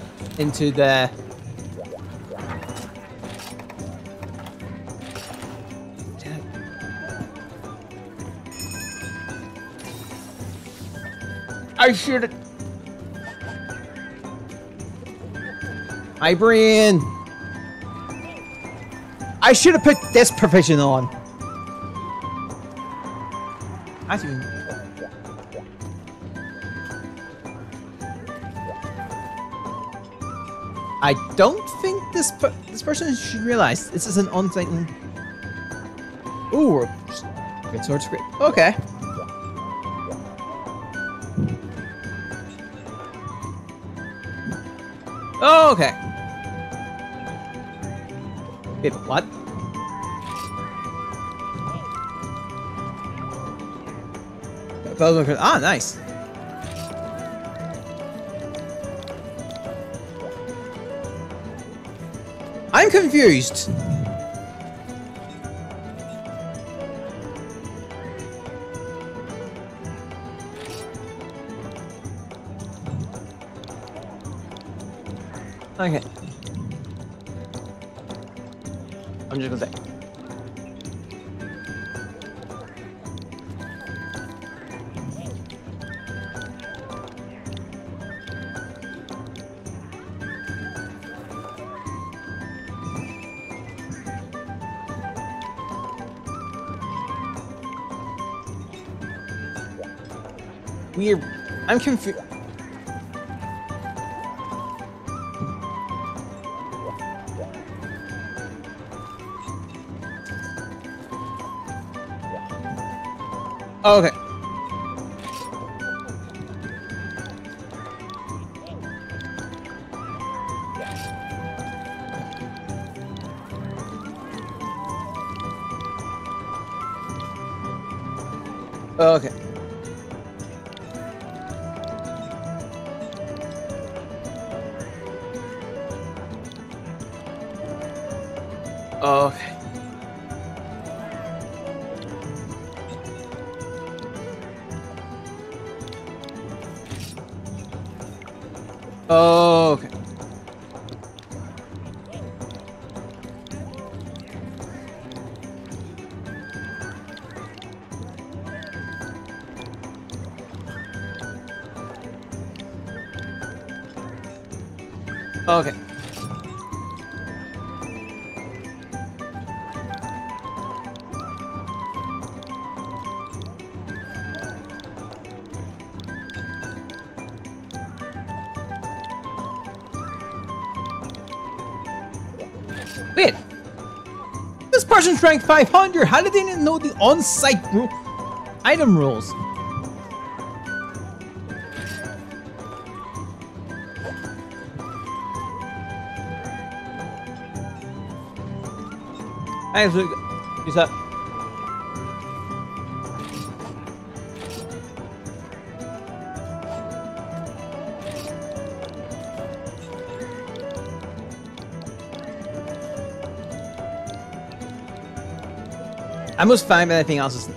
I should. My brain. I should have put this provision on. I don't think this person should realize this is an on-site. Ooh, good sword script. Okay. Oh, okay. Wait, what? Ah, nice. I'm confused. Okay. I'm just gonna say. Weird. I'm confused. Okay. Okay. Okay. Okay. Okay. Wait. This person's rank 500. How did they not know the on-site item rules? Actually, use that. I must find anything else. Is...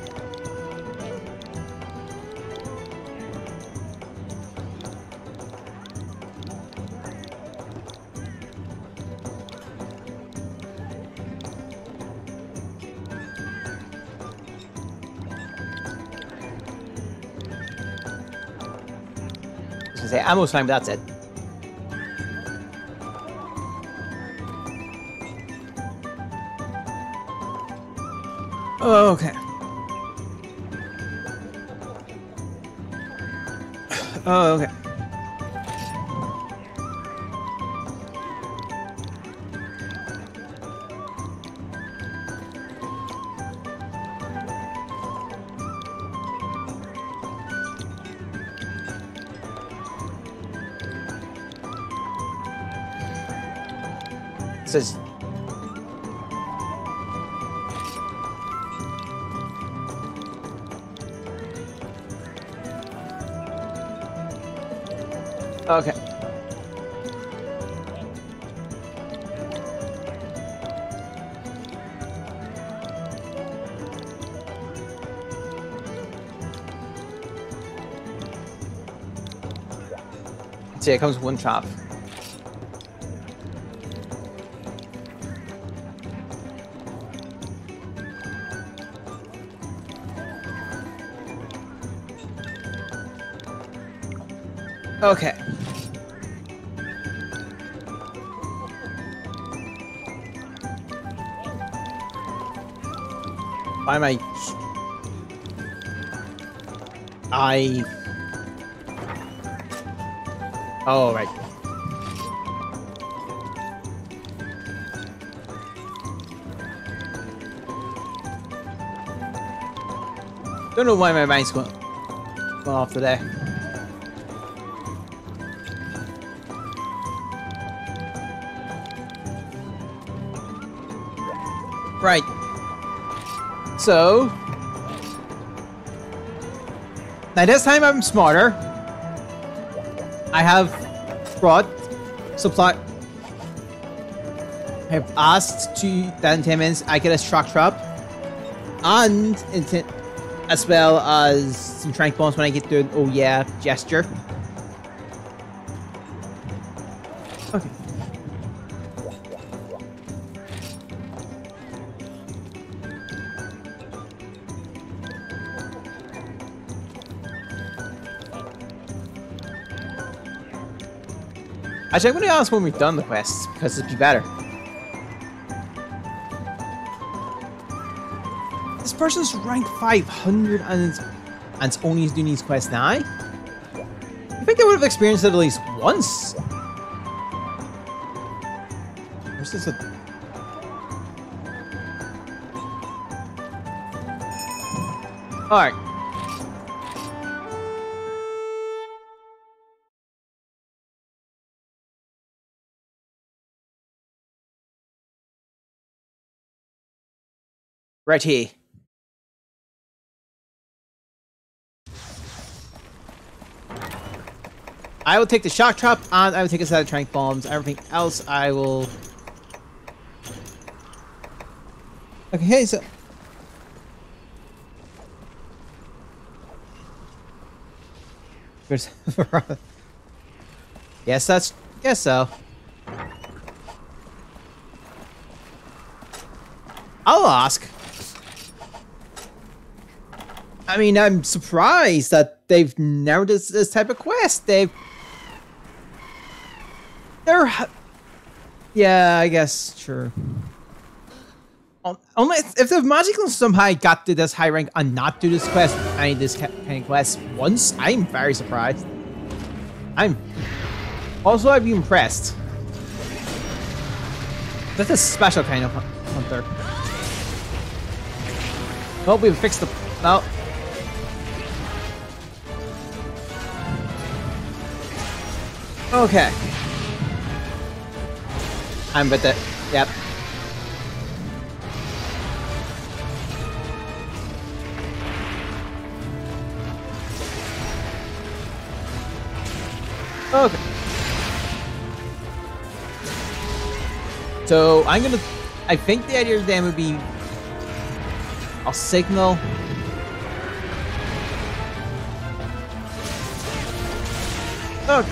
I was gonna say ammo's fine, but that's it. Okay. Oh, okay. It says okay. See, it comes with one chop. Okay. Why am I... Oh, right. Don't know why my mind's going off today. Right. So... Now this time I'm smarter. I have brought supply. I have asked to that in 10 minutes I get a shock trap. And as well as some trank bombs when I get to an oh yeah gesture. Okay. Actually, I'm going to ask when we've done the quests, because it'd be better. This person's rank 500 and it's only doing these quests now? I think they would have experienced it at least once. Where's this? Alright. Right here. I will take the shock trap and I will take a set of trank bombs. Everything else I will... Okay, so... Yes, guess so. I'll ask. I mean, I'm surprised that they've narrowed this type of quest. Yeah, I guess, sure. Only if they've magically somehow got to this high rank and not do this quest, this kind of quest once, I'm very surprised. I'd be impressed. That's a special kind of hunter. Hope we fixed the... No. Okay. I'm with it. Yep. Okay. So I think the idea then would be I'll signal. Okay.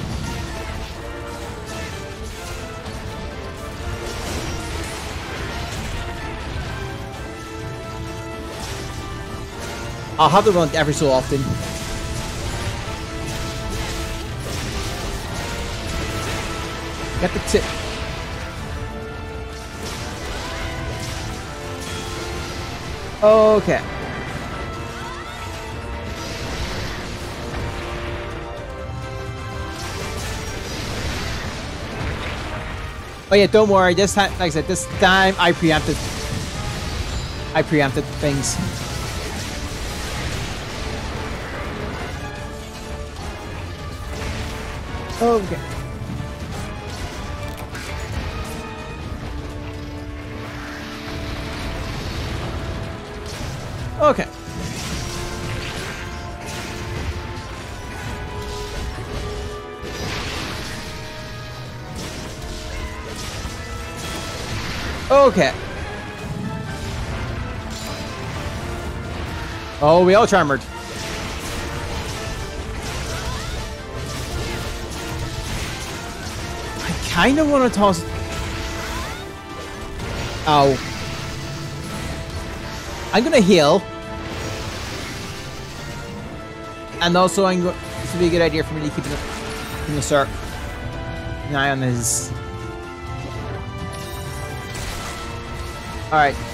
I'll have to run every so often. Get the tip. Okay. Oh yeah, don't worry. This time, like I said, this time I preempted things. Okay. Okay. Okay. Oh, we all charmed. I kind of want to toss... Ow. I'm gonna heal. And also, this would be a good idea for me to keep an eye on his... Alright.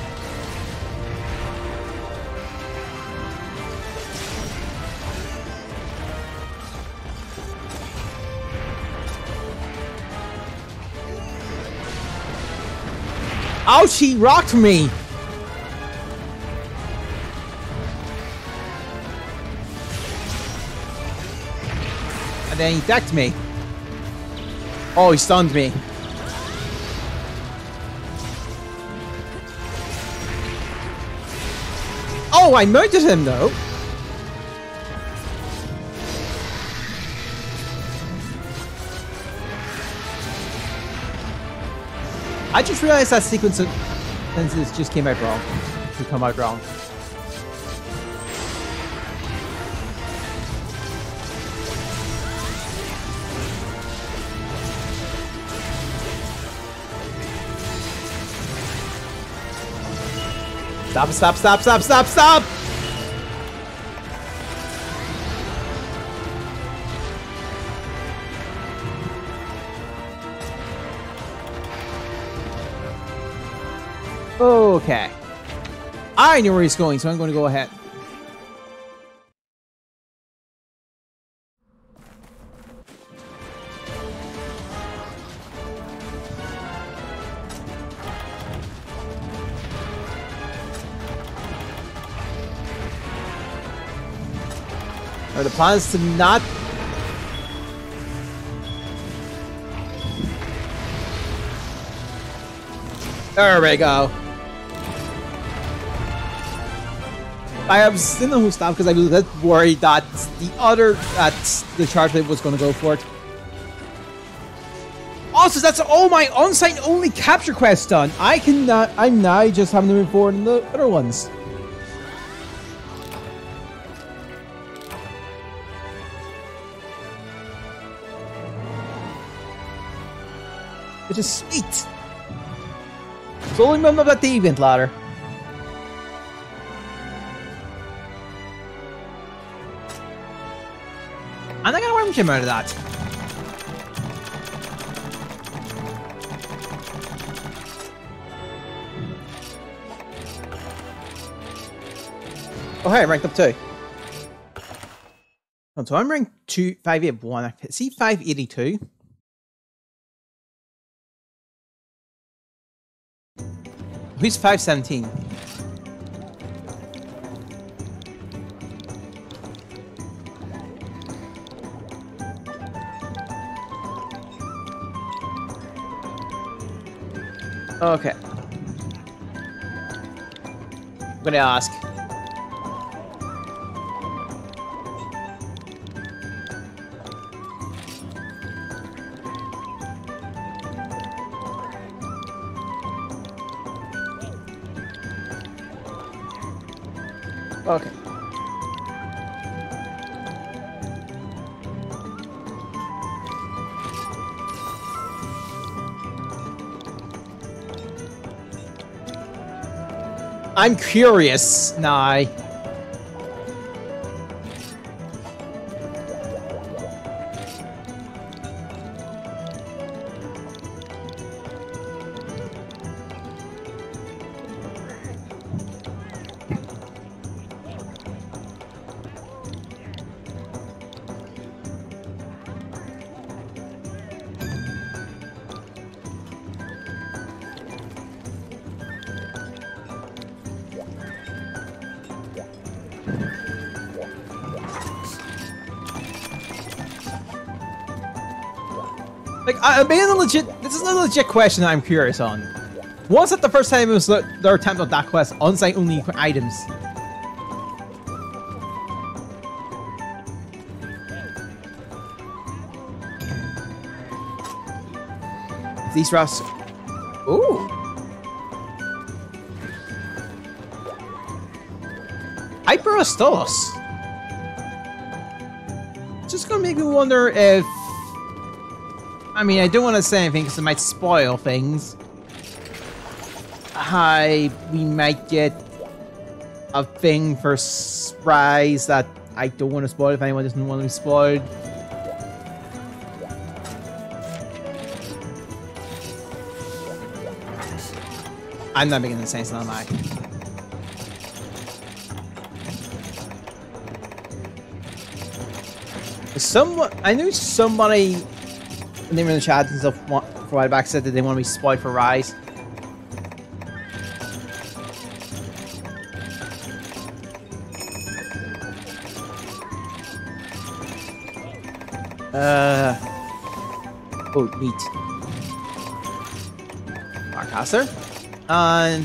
Ouch, he rocked me! And then he decked me. Oh, he stunned me. Oh, I murdered him though. I just realized that sequence of sentences just came out wrong. To come out wrong. Stop, stop, stop, stop, stop, stop! Okay. I know where he's going, so I'm going to go ahead. The plan is to not... There we go. I was didn't know who stopped because I was a bit worried that the charge blade was going to go for it. Also, that's all my on-site only capture quests done. I'm now just having to move forward in the other ones. Which is sweet. So only moving up that deviant ladder. And I got a worm gem out of that. Oh hey, I'm ranked up too. So I'm ranked 581. I see 582. Who's 517? Okay. I'm gonna ask. Okay. I'm curious now. Like, I'm being a legit. This is a legit question that I'm curious on. Was it the first time it was their attempt on that quest? On-site only items. These rocks. Ooh. Hyperostos. Just gonna make me wonder if. I mean, I don't want to say anything because it might spoil things. We might get a thing for Rise that I don't want to spoil if anyone doesn't want to be spoiled. I'm not making the sense, am I? I knew somebody when they were in the chat and stuff for a while back said that they want to be spoiled for Rise. Oh, neat. Marcaster. And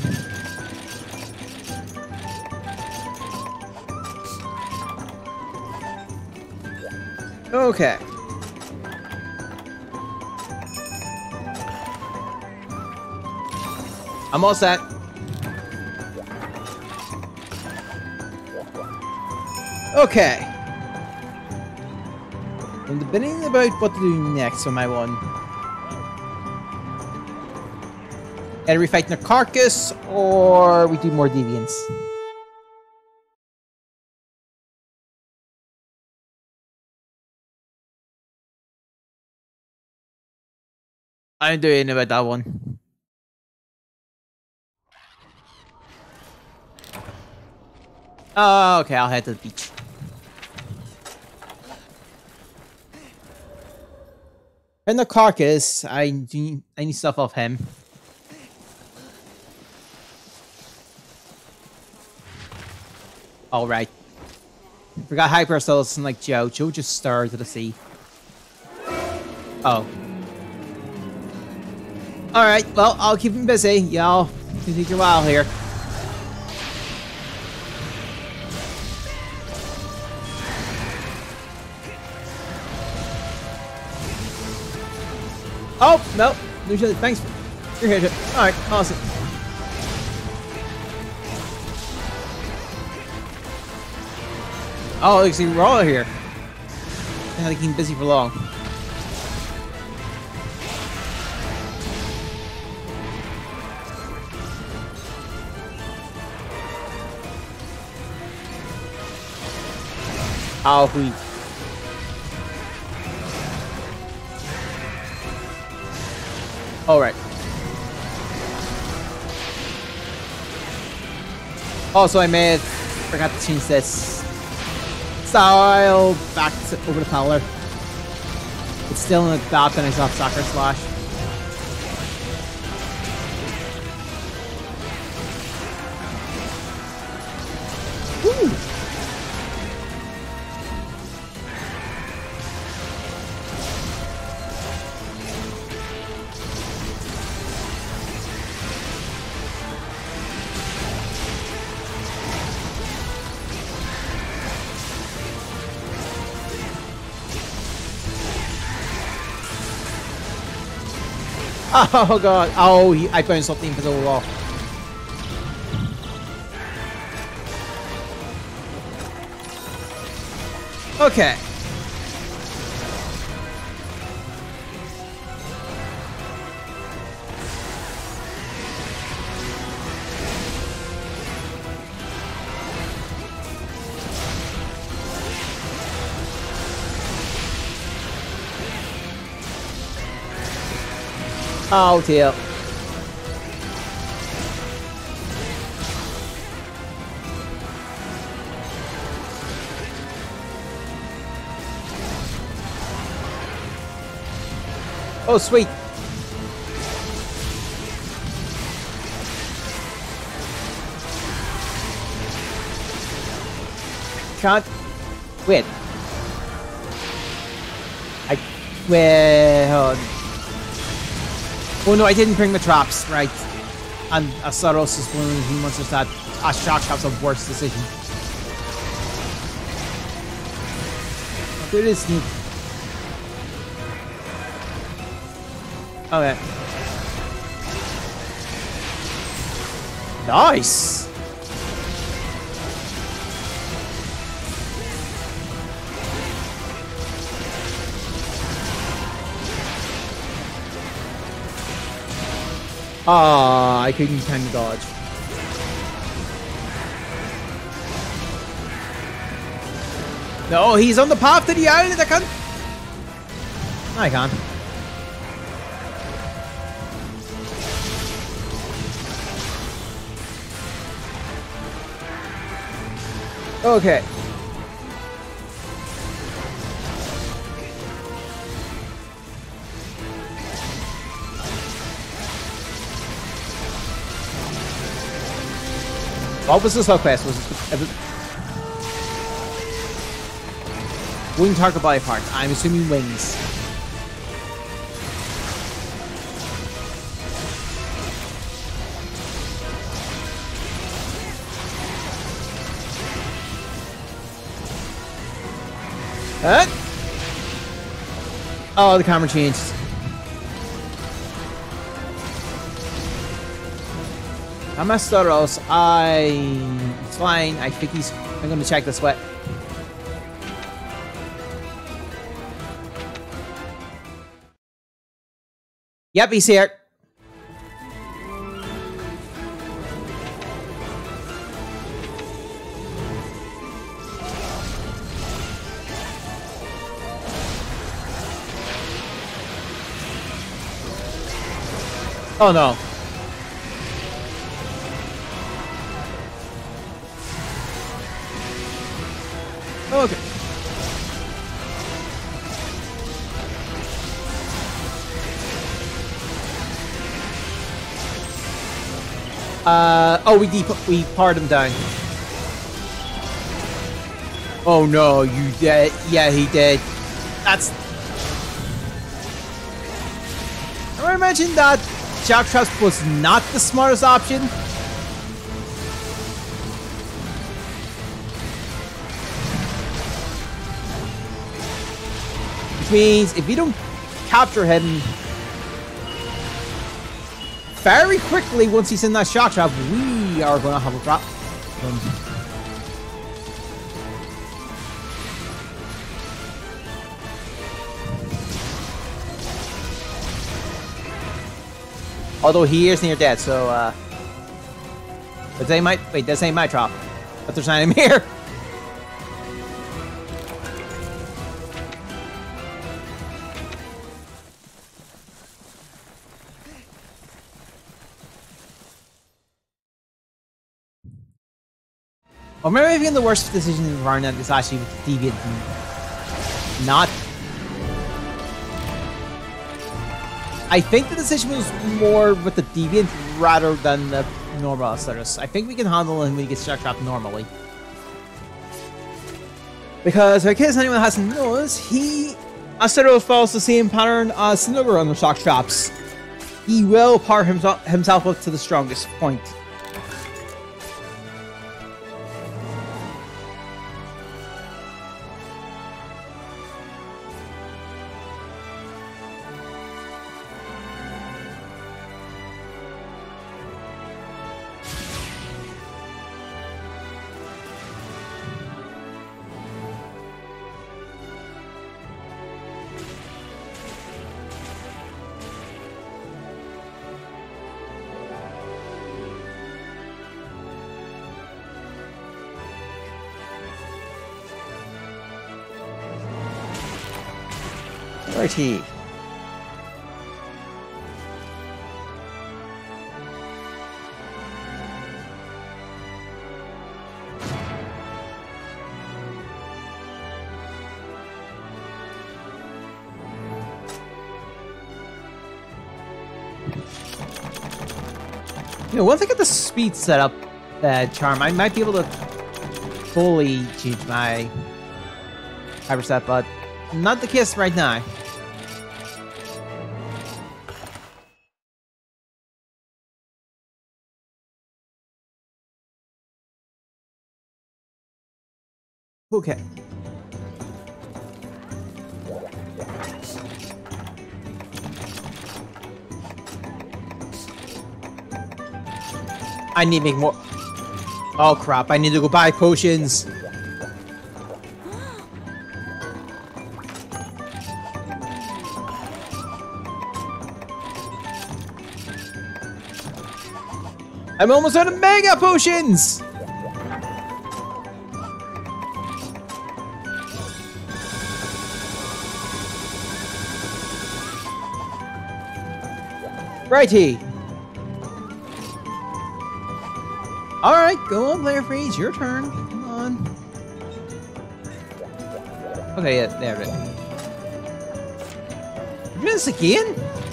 okay. I'm all set. Okay. I'm debating about what to do next on my one. Either we fight Nakarkus or we do more deviants. I'm doing about that one. Oh, okay, I'll head to the beach. And the carcass, I need stuff off him. Alright. Forgot Hypercell isn't like Joe. Joe just stared at the sea. Oh. Alright, well, I'll keep him busy. Y'all can take your while here. Oh, no. Thanks. You're here. Alright, awesome. Oh, looks like we're all here. I had to keep him busy for long. Oh, we. Alright. Also, I forgot to change this style back to over the Fowler. It's still in the dot finish off Soccer Slash. Woo! Oh god! Oh, I found something for the wall. Okay. Oh dear. Oh sweet. Can't wait. Oh no, I didn't bring the traps, right. And Asaros is one of the monsters that a shock trap's a worse decision. There is sneak. Okay. Nice! Ah, I couldn't time to dodge. No, he's on the path to the island. I can't. I can't. Okay. What was this hook quest? Was it wing target body part? I'm assuming wings. Oh, the camera changed. I'm a Staros. It's fine. I think he's. I'm gonna check the sweat. Yep, he's here. Oh no. Okay. Oh, we parred him down. Oh no, you did. Yeah, he did. That's. I imagine that Shock Traps was not the smartest option. Which means if you don't capture him very quickly once he's in that Shock Trap, we are going to have a drop. Although he is near dead, so but they might wait. This ain't my drop, but there's not him here. Or maybe even the worst decision in Varna is actually with the Deviant not. I think the decision was more with the Deviant rather than the normal Asteros. I think we can handle him when he gets Shock Trapped normally. Because in case anyone hasn't noticed, Asteros follows the same pattern as Snugger on the Shock Traps. He will power himself up to the strongest point. Righty. You know, once I get the speed set up, Charm, I might be able to fully change my hyper set, but not the case right now. Okay. I need to make more. Oh crap, I need to go buy potions. I'm almost out of mega potions! Righty. Alright, go on, Player Freeze. Your turn. Come on. Okay, yeah, there it is. You're doing this again?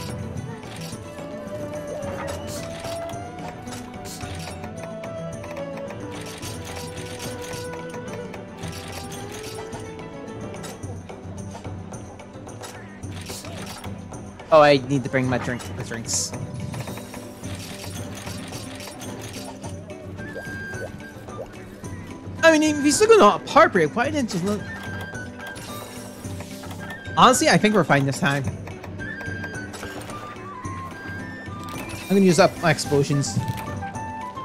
Oh, I need to bring my drinks. I mean, if he's still going to part break, why didn't just look? Honestly, I think we're fine this time. I'm gonna use up my explosions.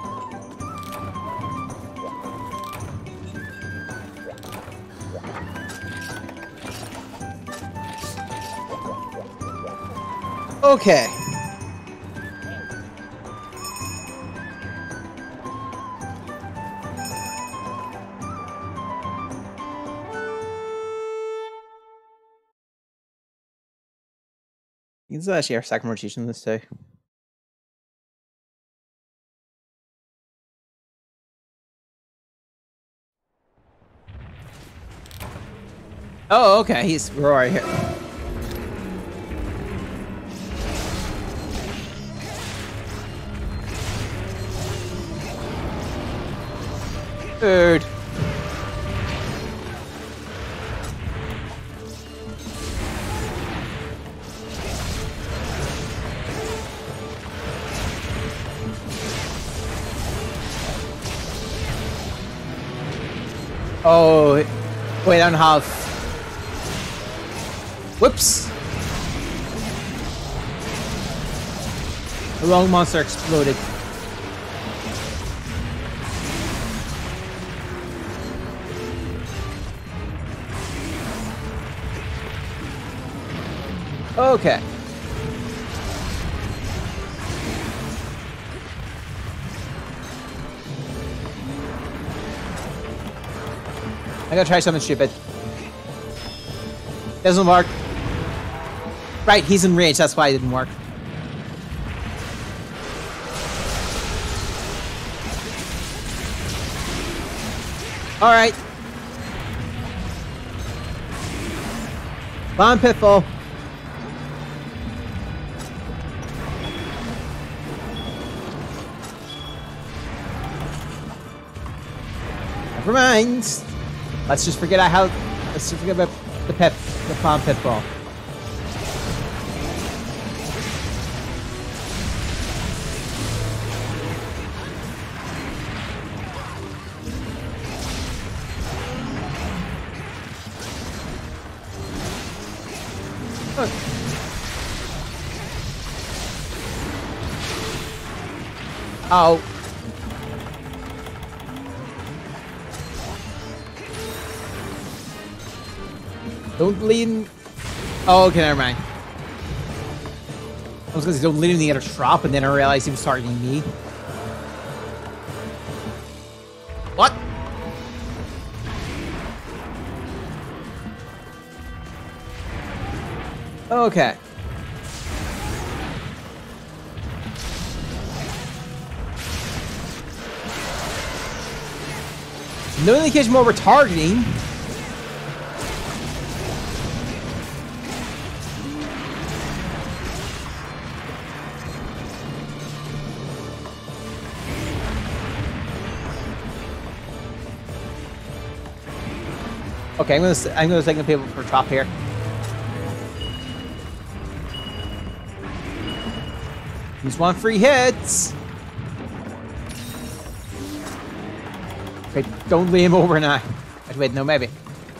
Okay. This is actually our second rotation this day. Oh, okay. We're right here. Dude. Oh, wait, I don't have. Whoops. The wrong monster exploded. Okay. I gotta try something stupid. Doesn't work. Right, he's in range, that's why it didn't work. Alright. Bomb Pitfall. Never mind. Let's just forget let's just forget about the Bomb Pitfall. Oh. Don't lean. Oh, okay, never mind. I was gonna say don't lean in the other trap, and then I realized he was targeting me. What? Okay. No indication what we're targeting. Okay, I'm gonna take the people for top here. He's one free hits. Okay, don't lay him over now. Wait, no, maybe.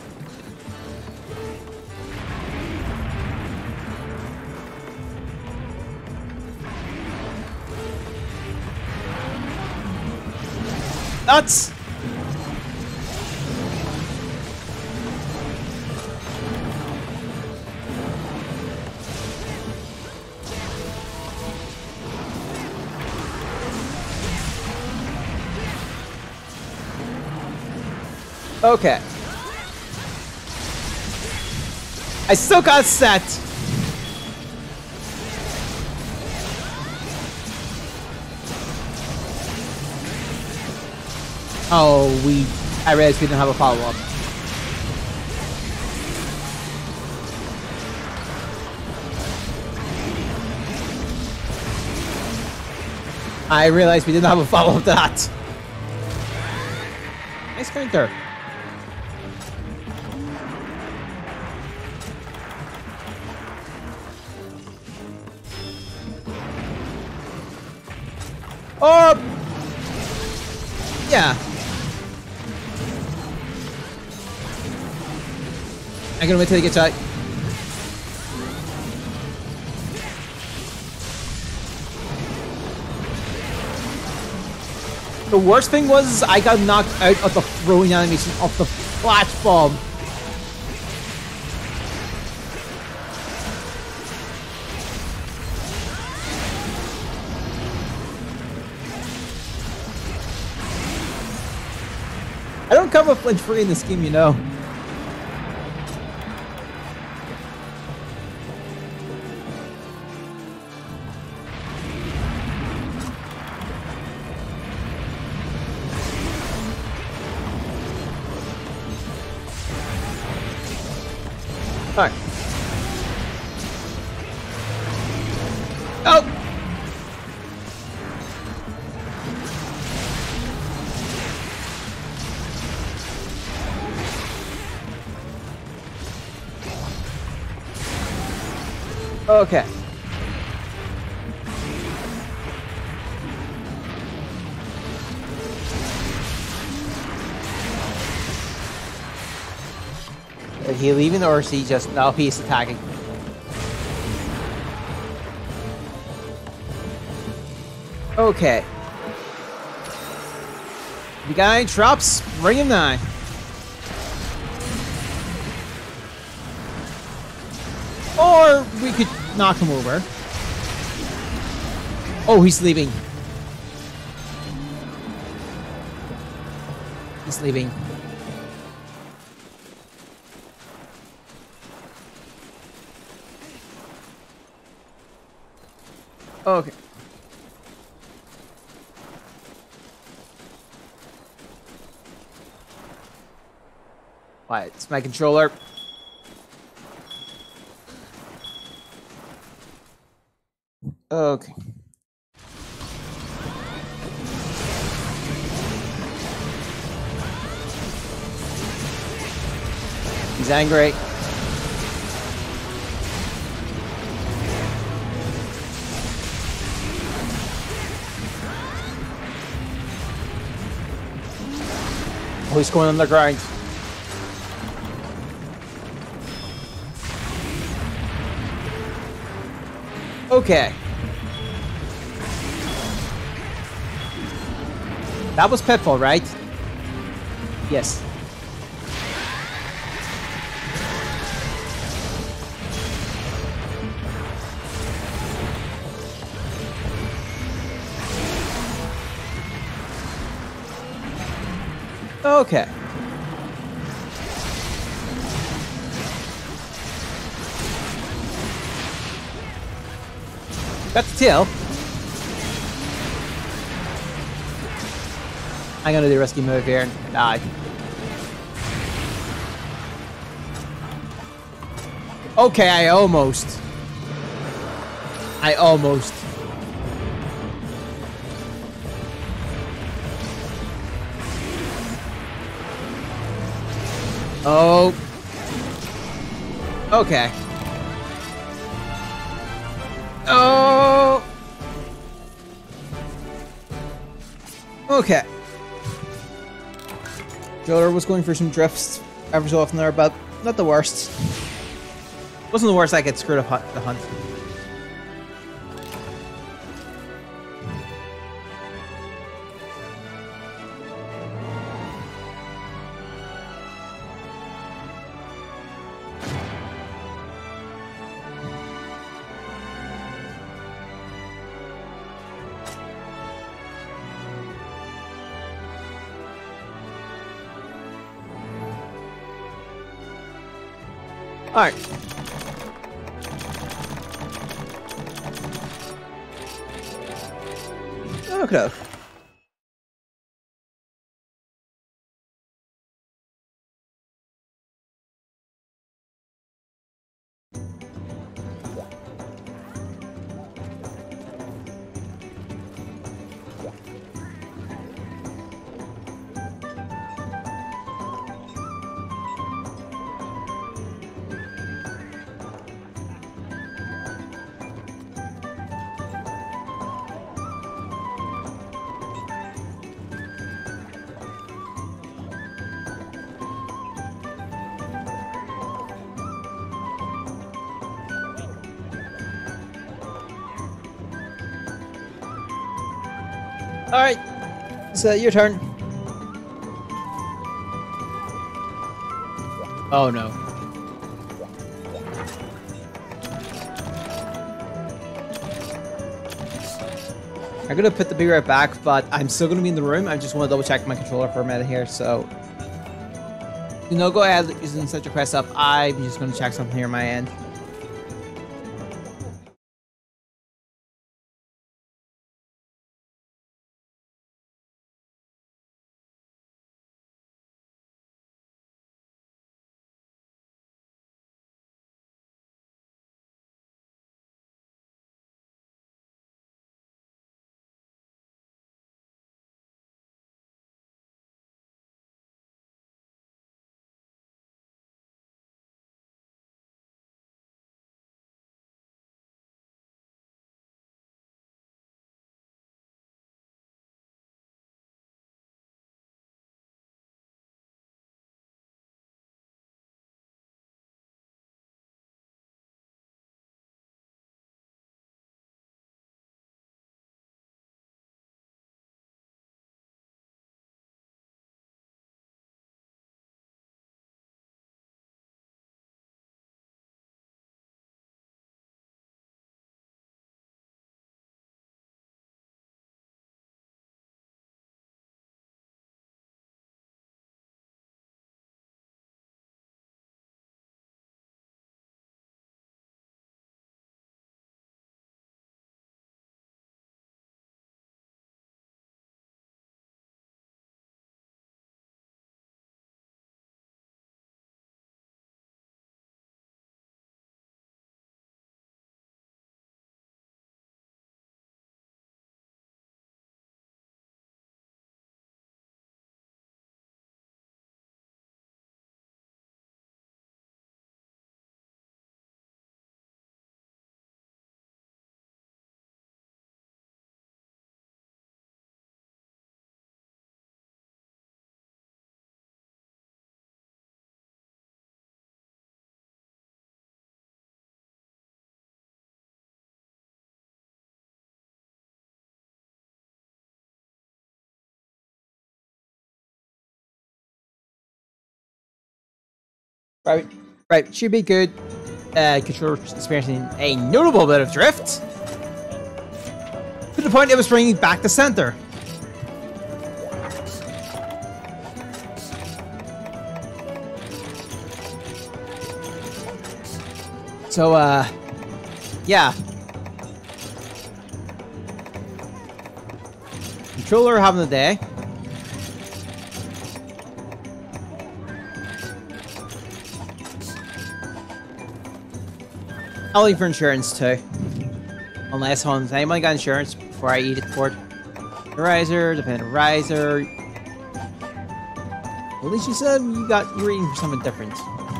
Nuts! Okay. I still got set. Oh, I realized we didn't have a follow-up. I realized we didn't have a follow-up to that. Nice counter. Oh! Yeah. I'm gonna wait till he gets out. The worst thing was I got knocked out of the throwing animation off the platform. about flinch free in this game, you know. Alright. Oh! Okay. Is he leaving or is he just... No, he's attacking. Okay. The guy drops, bring him down. Or we could knock him over. Oh, he's leaving. He's leaving. Okay. Why, it's my controller. Okay. He's angry. Oh, he's going on the grind. Okay. That was Pitfall, right? Yes. Okay. Got the tail. I'm gonna do a rescue move here and die. Okay, I almost. Oh. Okay. Oh. Okay. Joder was going for some drifts ever so often there, but not the worst. Wasn't the worst I get screwed up the hunt. Alright. Okay. Alright, so your turn. Oh no. I'm gonna put the big right back, but I'm still gonna be in the room. I just want to double check my controller for a minute here, so You know, go ahead using set your quest up. I'm just gonna check something here on my end. Right, should be good. Controller experiencing a notable bit of drift. To the point it was bringing back to center. So, yeah. Controller having a day. I'll leave for insurance too. Unless anyone got insurance before I eat it for the riser, dependent riser. At least you said you were eating for something different.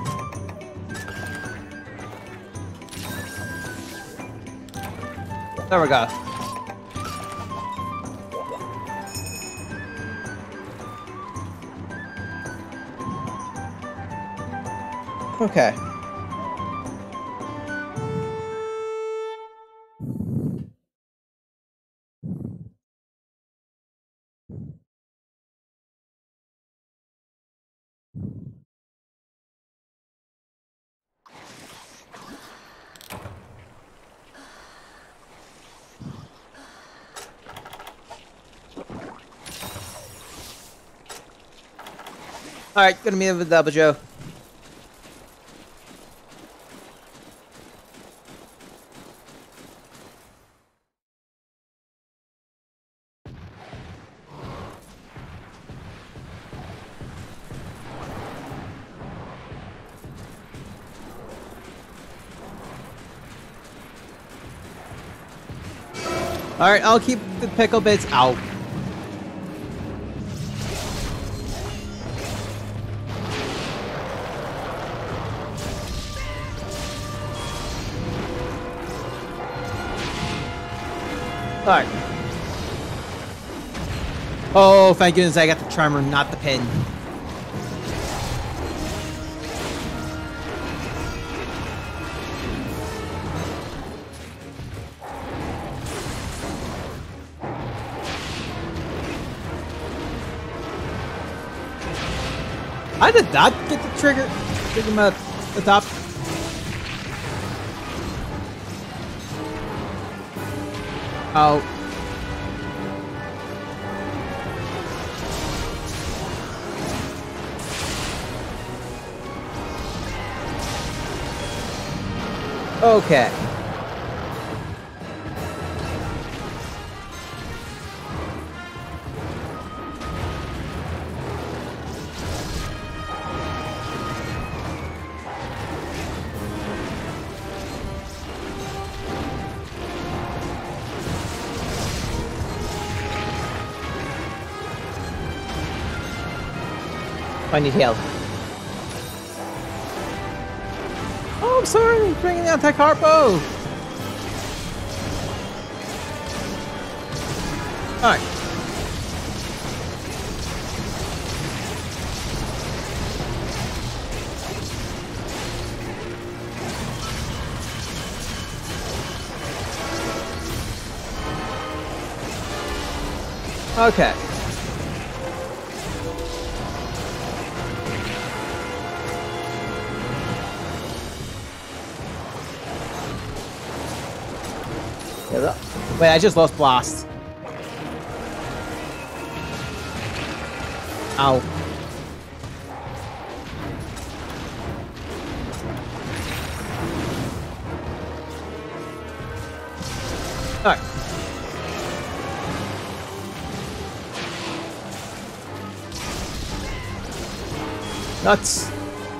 There we go. Okay. Alright, gonna meet with Double Joe. Alright, I'll keep the pickle bits out. Alright. Oh, thank goodness I got the charmer, not the pin. I did not get the trigger. Get him at the top. Oh. Okay. I need help. Oh, I'm sorry. I'm bringing the anti-carpo. Alright. Okay. Wait, I just lost blast. Ow. Alright. Nuts.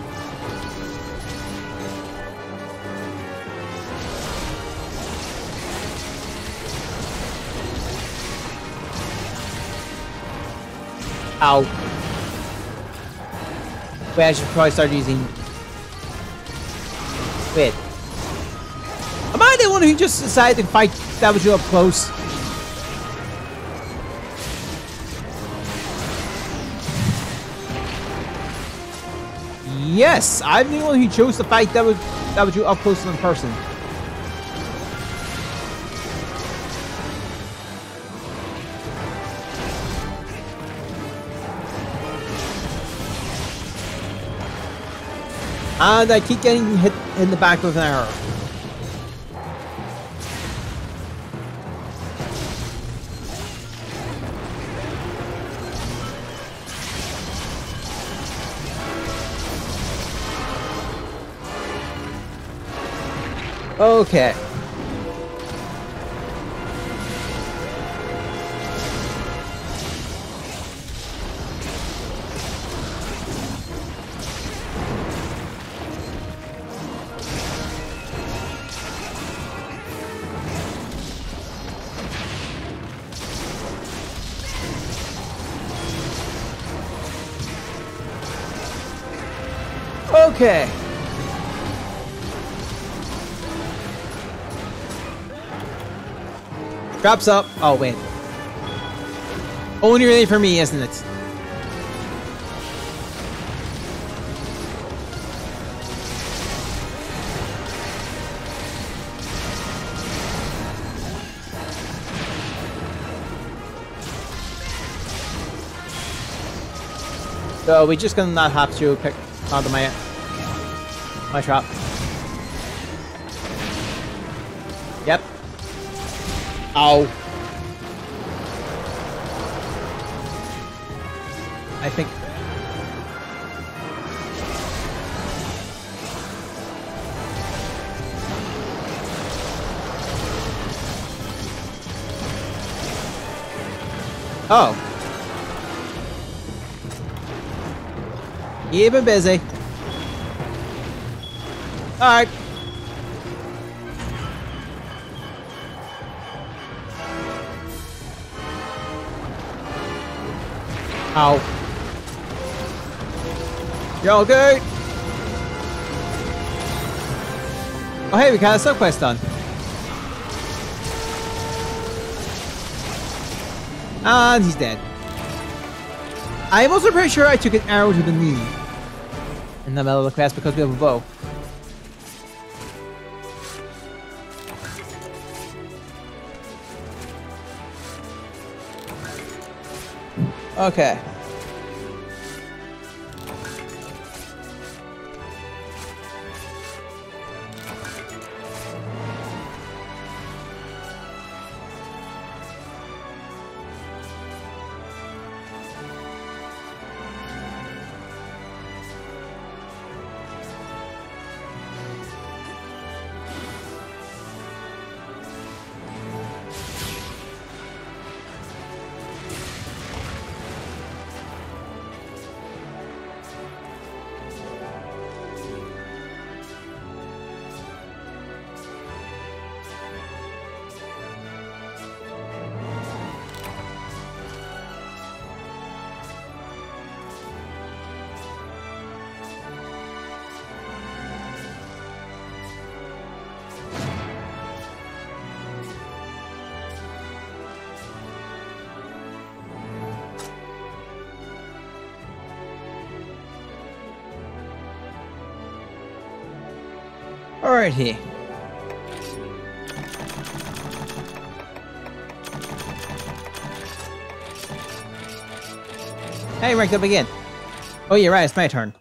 Ow. Wait, I should probably start using... Wait. Am I the one who just decided to fight Dabuju up close? Yes, I'm the one who chose to fight Dabuju up close in person. And I keep getting hit in the back with an arrow. Okay. Okay. Drops up. Oh, wait. Only really for me, isn't it? So we're just gonna not have to pick onto my trap. Yep. Ow. I think. Oh. You've been busy. Alright. Ow. You're all good. Oh hey, we got a sub quest done. And he's dead. I'm also pretty sure I took an arrow to the knee in the middle of the quest because we have a bow. Okay. Alrighty. Hey, ranked up again. Oh, yeah, right. It's my turn.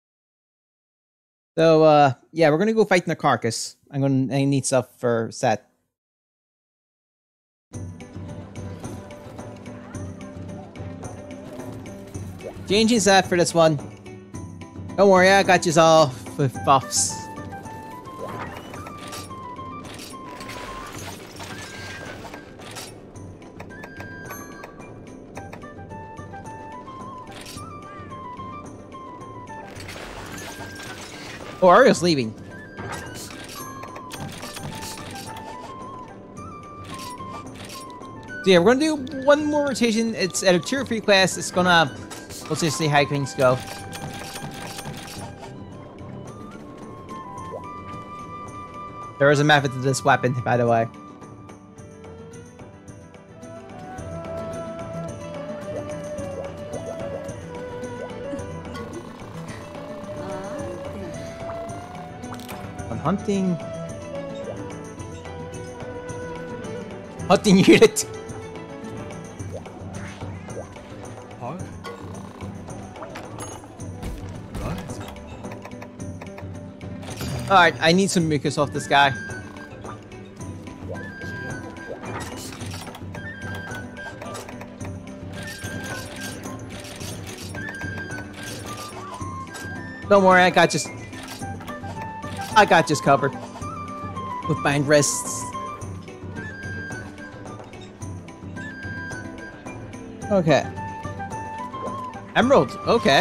So, yeah, we're gonna go fight in the carcass. I need stuff for Seth. Changing Seth for this one. Don't worry, I got you all with buffs. Oh, Ario's leaving. So yeah, we're gonna do one more rotation. It's at a tier 3 class. It's gonna... Let's just see how things go. There is a method to this weapon, by the way. Hunting. Hunting unit. Alright, I need some mucus off this guy. Don't worry, I got just covered with bind wrists. Okay. Emerald, okay.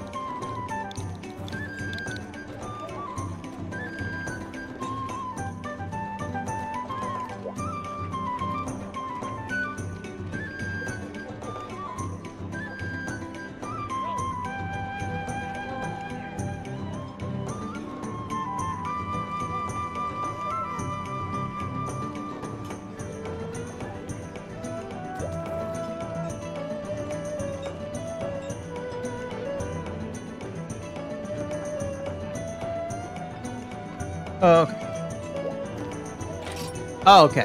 Oh, okay. Oh, okay.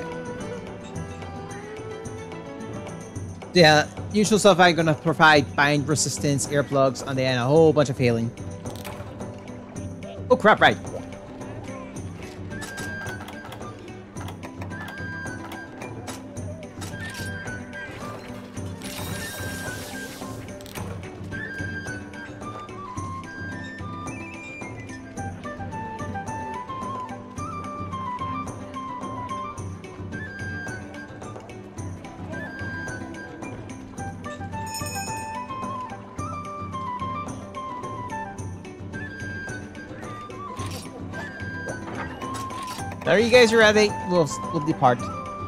Yeah, usual stuff. I'm gonna provide bind resistance, earplugs, and then a whole bunch of healing. Oh crap! Right. There you guys are ready. We'll depart.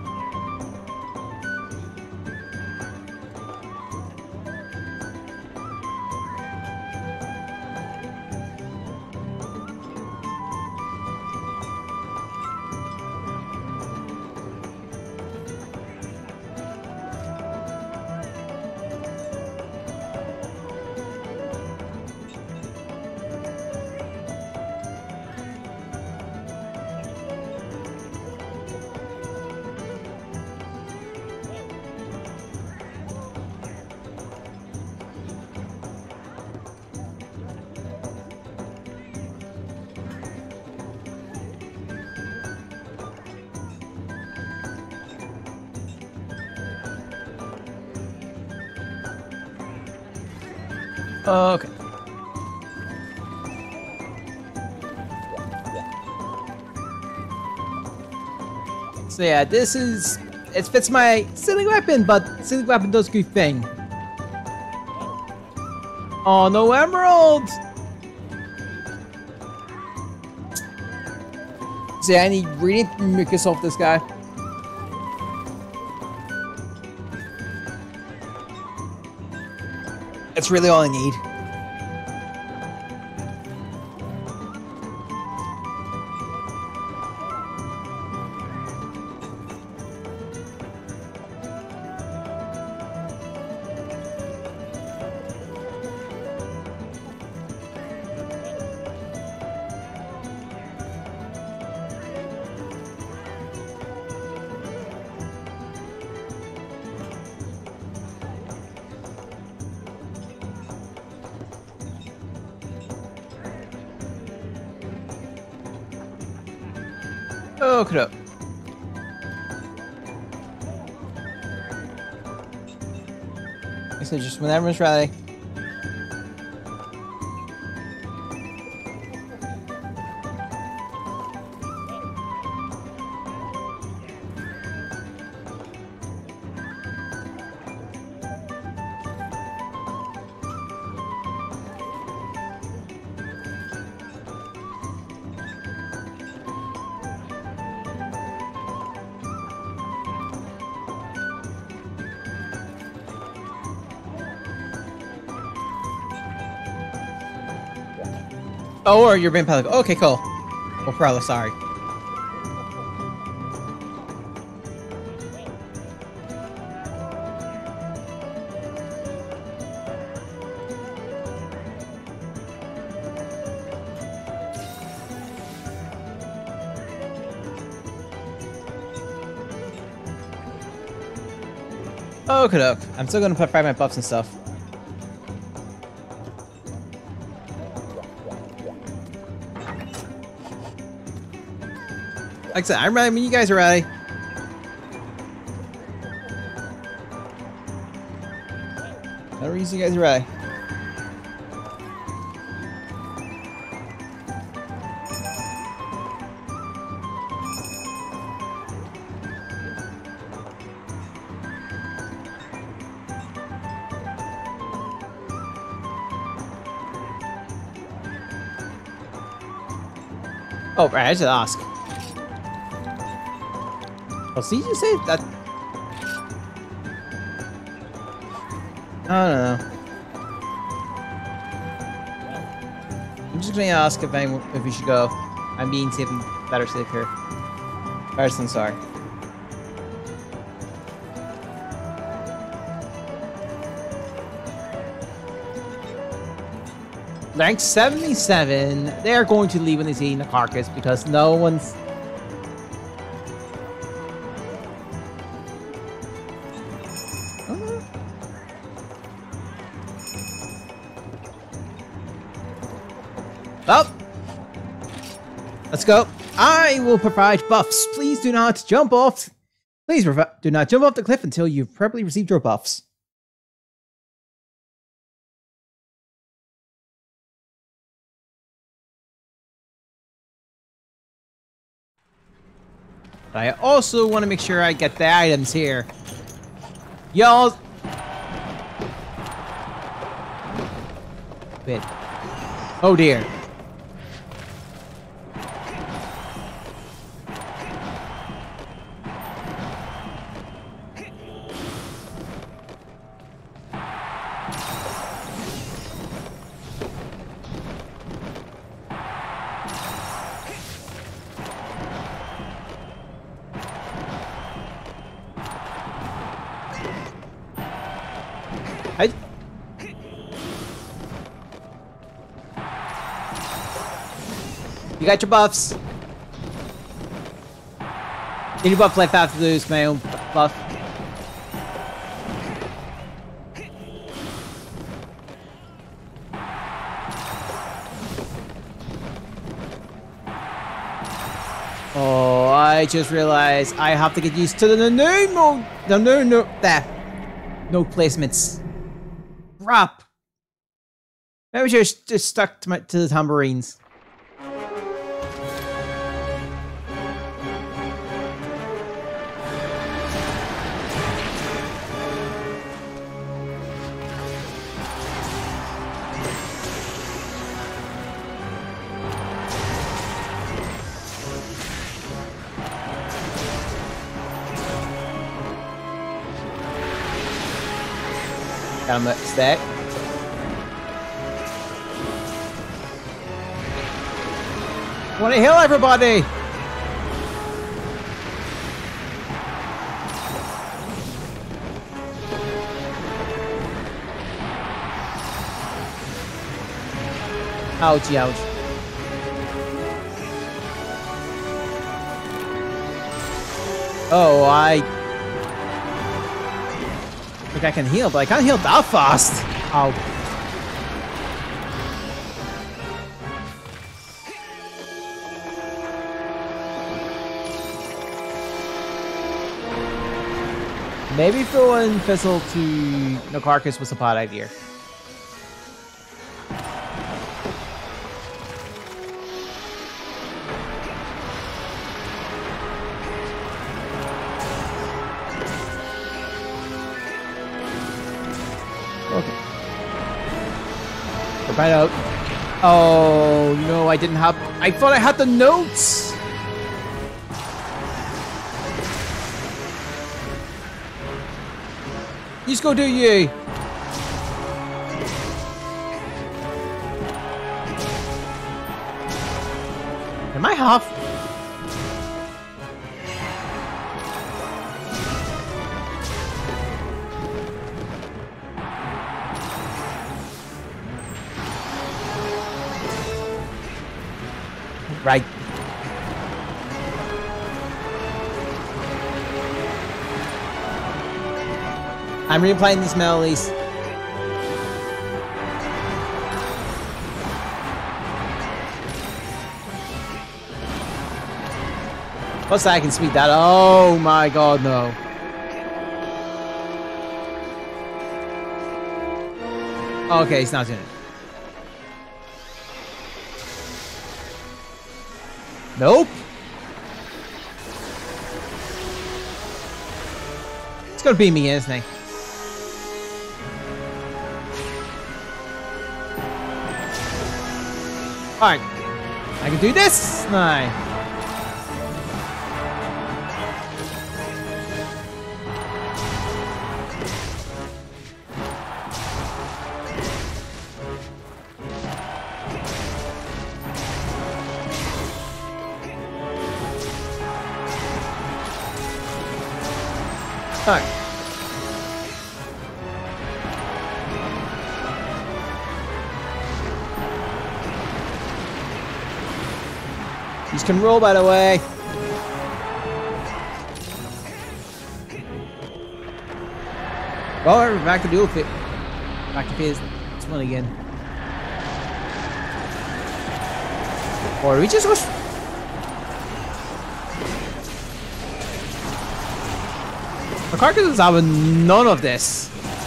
Okay. So yeah, this is... It fits my Sealing Weapon, but Sealing Weapon does good thing. Oh, no emerald! So yeah, I need really mucus off this guy. That's really all I need. Oh, could up. So just when everyone's ready. Oh, or you're being pelican. Okay, cool. Well, probably sorry. Okay, look. I'm still gonna put my buffs and stuff. Like I said, I'm ready when you guys are ready. No reason you guys are ready. Oh, right, I should ask. Oh, see, you say that. I don't know. I'm just gonna ask if we should go. I'm being safe and better safe here. Better than sorry. Rank 77. They're going to leave when they see the carcass because no one's. Well, let's go. I will provide buffs. Please do not jump off. Please do not jump off the cliff until you've properly received your buffs. I also want to make sure I get the items here. Y'all. Wait. Oh dear. You got your buffs. Any buff left after lose my own buff. Oh, I just realized I have to get used to the new mode. No placements. Crap. Maybe I just stuck to the tambourines. Got him a stack. Want to heal everybody? Ouchie, ouch. Oh, I think I can heal, but I can't heal that fast. Ow. Maybe throwing Fizzle to Nokarkus was a bad idea. Okay. We're right out. Oh, no, I didn't have... I thought I had the notes! Just go do you. Am I half? Right. I'm replaying these melodies. Plus I can speed that. Oh my god, no. Okay, he's not doing it. Nope. It's gonna beat me, isn't he? Alright. I can do this! Nice. Alright. These can roll, by the way. Well, we're back to dual fit. Back to phase 1 again. Or we just go. The carcass is having none of this.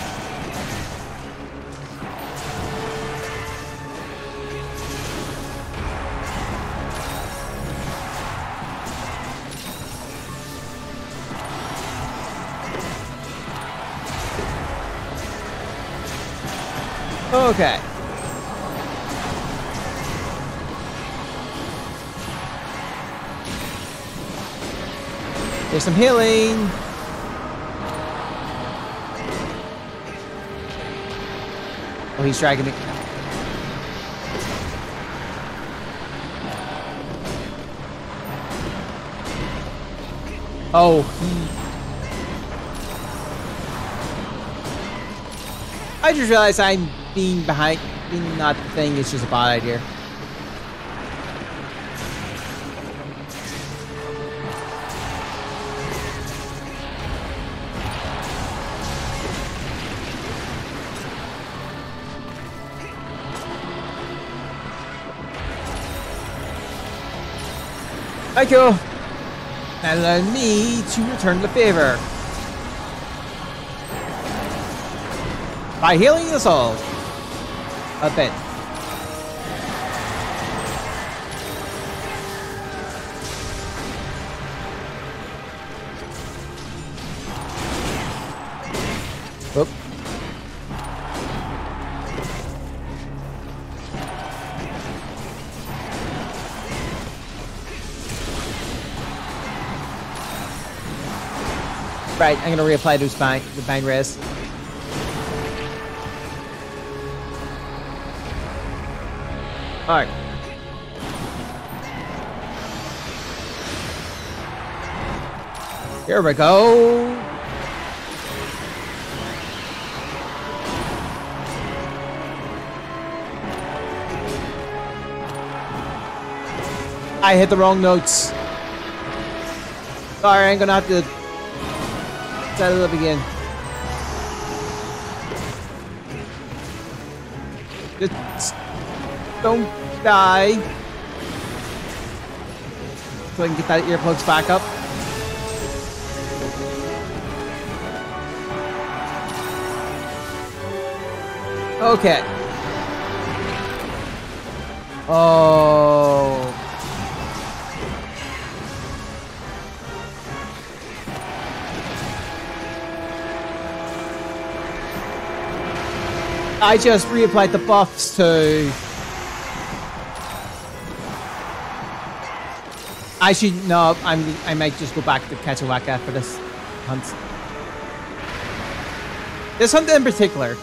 Okay. There's some healing. Oh, he's dragging me. Oh, I just realized I'm being behind, being not the thing is just a bad idea. Thank you. And allow me to return the favor by healing us all a bit. Oop. Right, I'm gonna reapply those the bind res. Alright. Here we go. I hit the wrong notes. Sorry, I'm gonna have to set it up again. Just don't die. So I can get that earplugs back up. Okay. Oh. I just reapplied the buffs to... I should... No, I might just go back to Kachawaka for this hunt. This hunt in particular.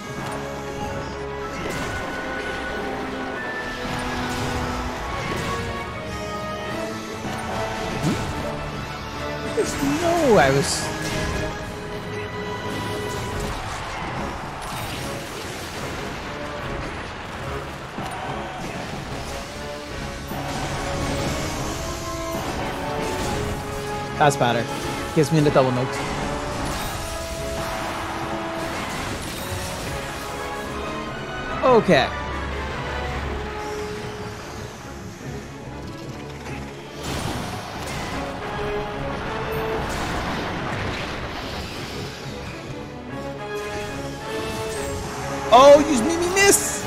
No, I was... That's better. Gives me the double note. Okay. Oh, you made me miss!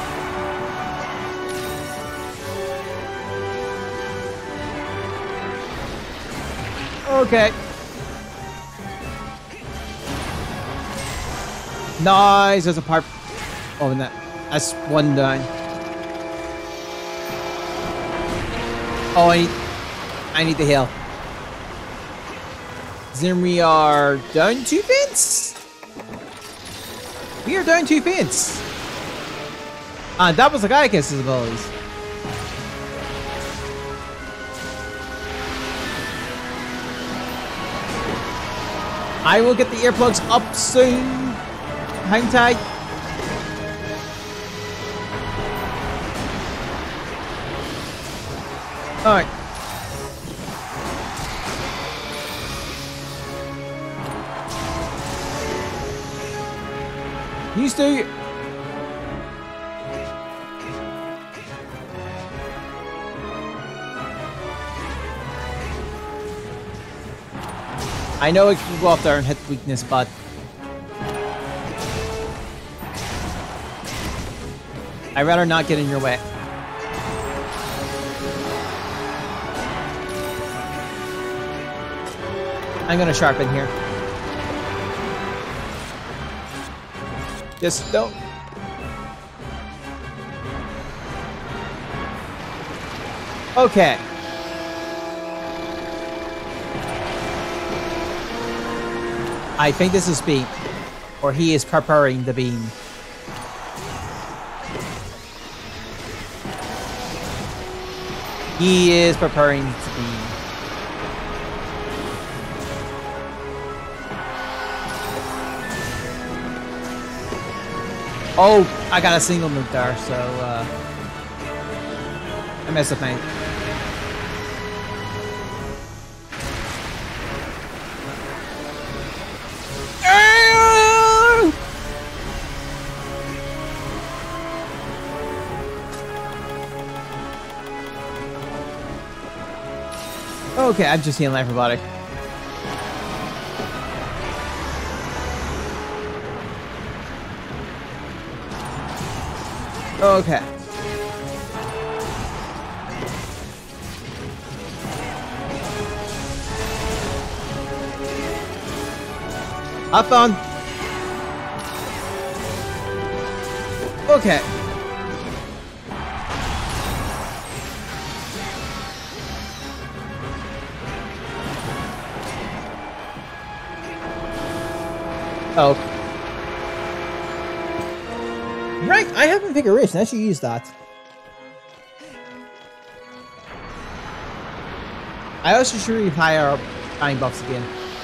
Okay. Nice, there's a part. Oh, and that's one down. Oh, I need the heal. Then we are down 2 pins? We are down 2 pins. That was the guy against his abilities. I will get the earplugs up soon. Hang tight. Alright. Used to. I know it can go up there and hit weakness, but I'd rather not get in your way. I'm gonna sharpen here. Just don't. Okay. I think this is beam, or he is preparing the beam. He is preparing to beam. Oh, I got a single move there, so I messed up, mate. Okay, I'm just healing life robotic. Okay. Up on. Okay. Oh. Right, I have configuration. I should use that. I also should reapply our dying buffs again.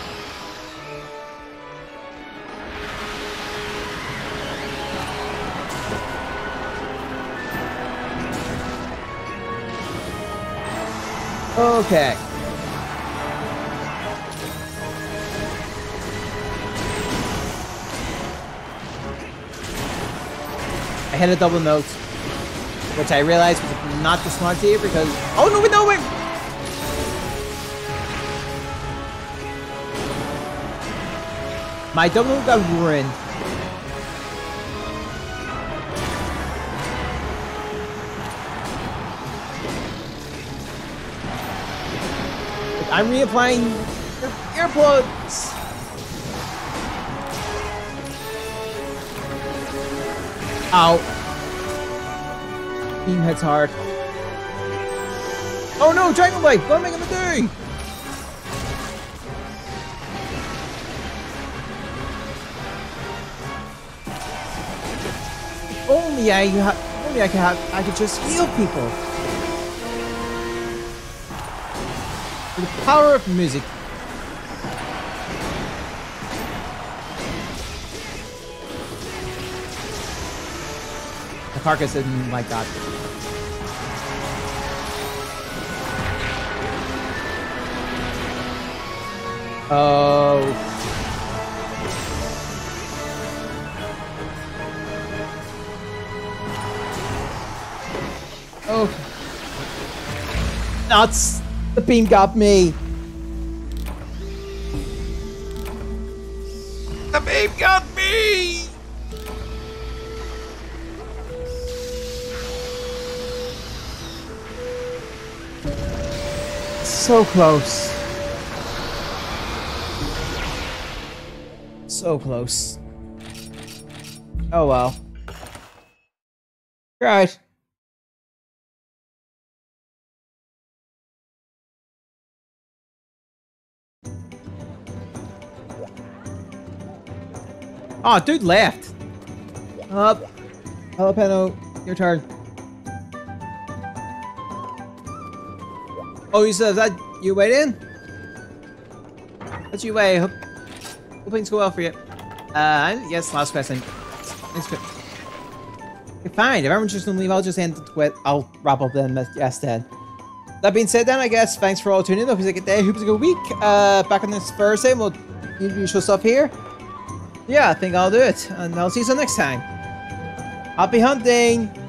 Okay. I hit a double note, which I realized was not the smart idea because... Oh, no, no, wait! My double note got ruined. I'm reapplying your earplugs. Ow. Team hits hard. Oh no, Dragon Blade! What am I gonna do? Only I could just heal people. The power of music. The carcass didn't like that. Oh. Oh. Nuts. The beam got me. The beam got me. So close. So close. Oh well. Right. Oh, dude left. Up. Jalapeno, your turn. Oh, you said that you wait in? That's you wait. Hope things go well for you. Yes, last question. Next question. Okay, fine. If everyone's just gonna leave, I'll just end it with. I'll wrap up then. Yes, then. That being said, then I guess thanks for all tuning in. Hope it's a good day. Hope it's a good week. Back on this Thursday, we'll do the usual stuff here. Yeah, I think I'll do it, and I'll see you next time. Happy hunting!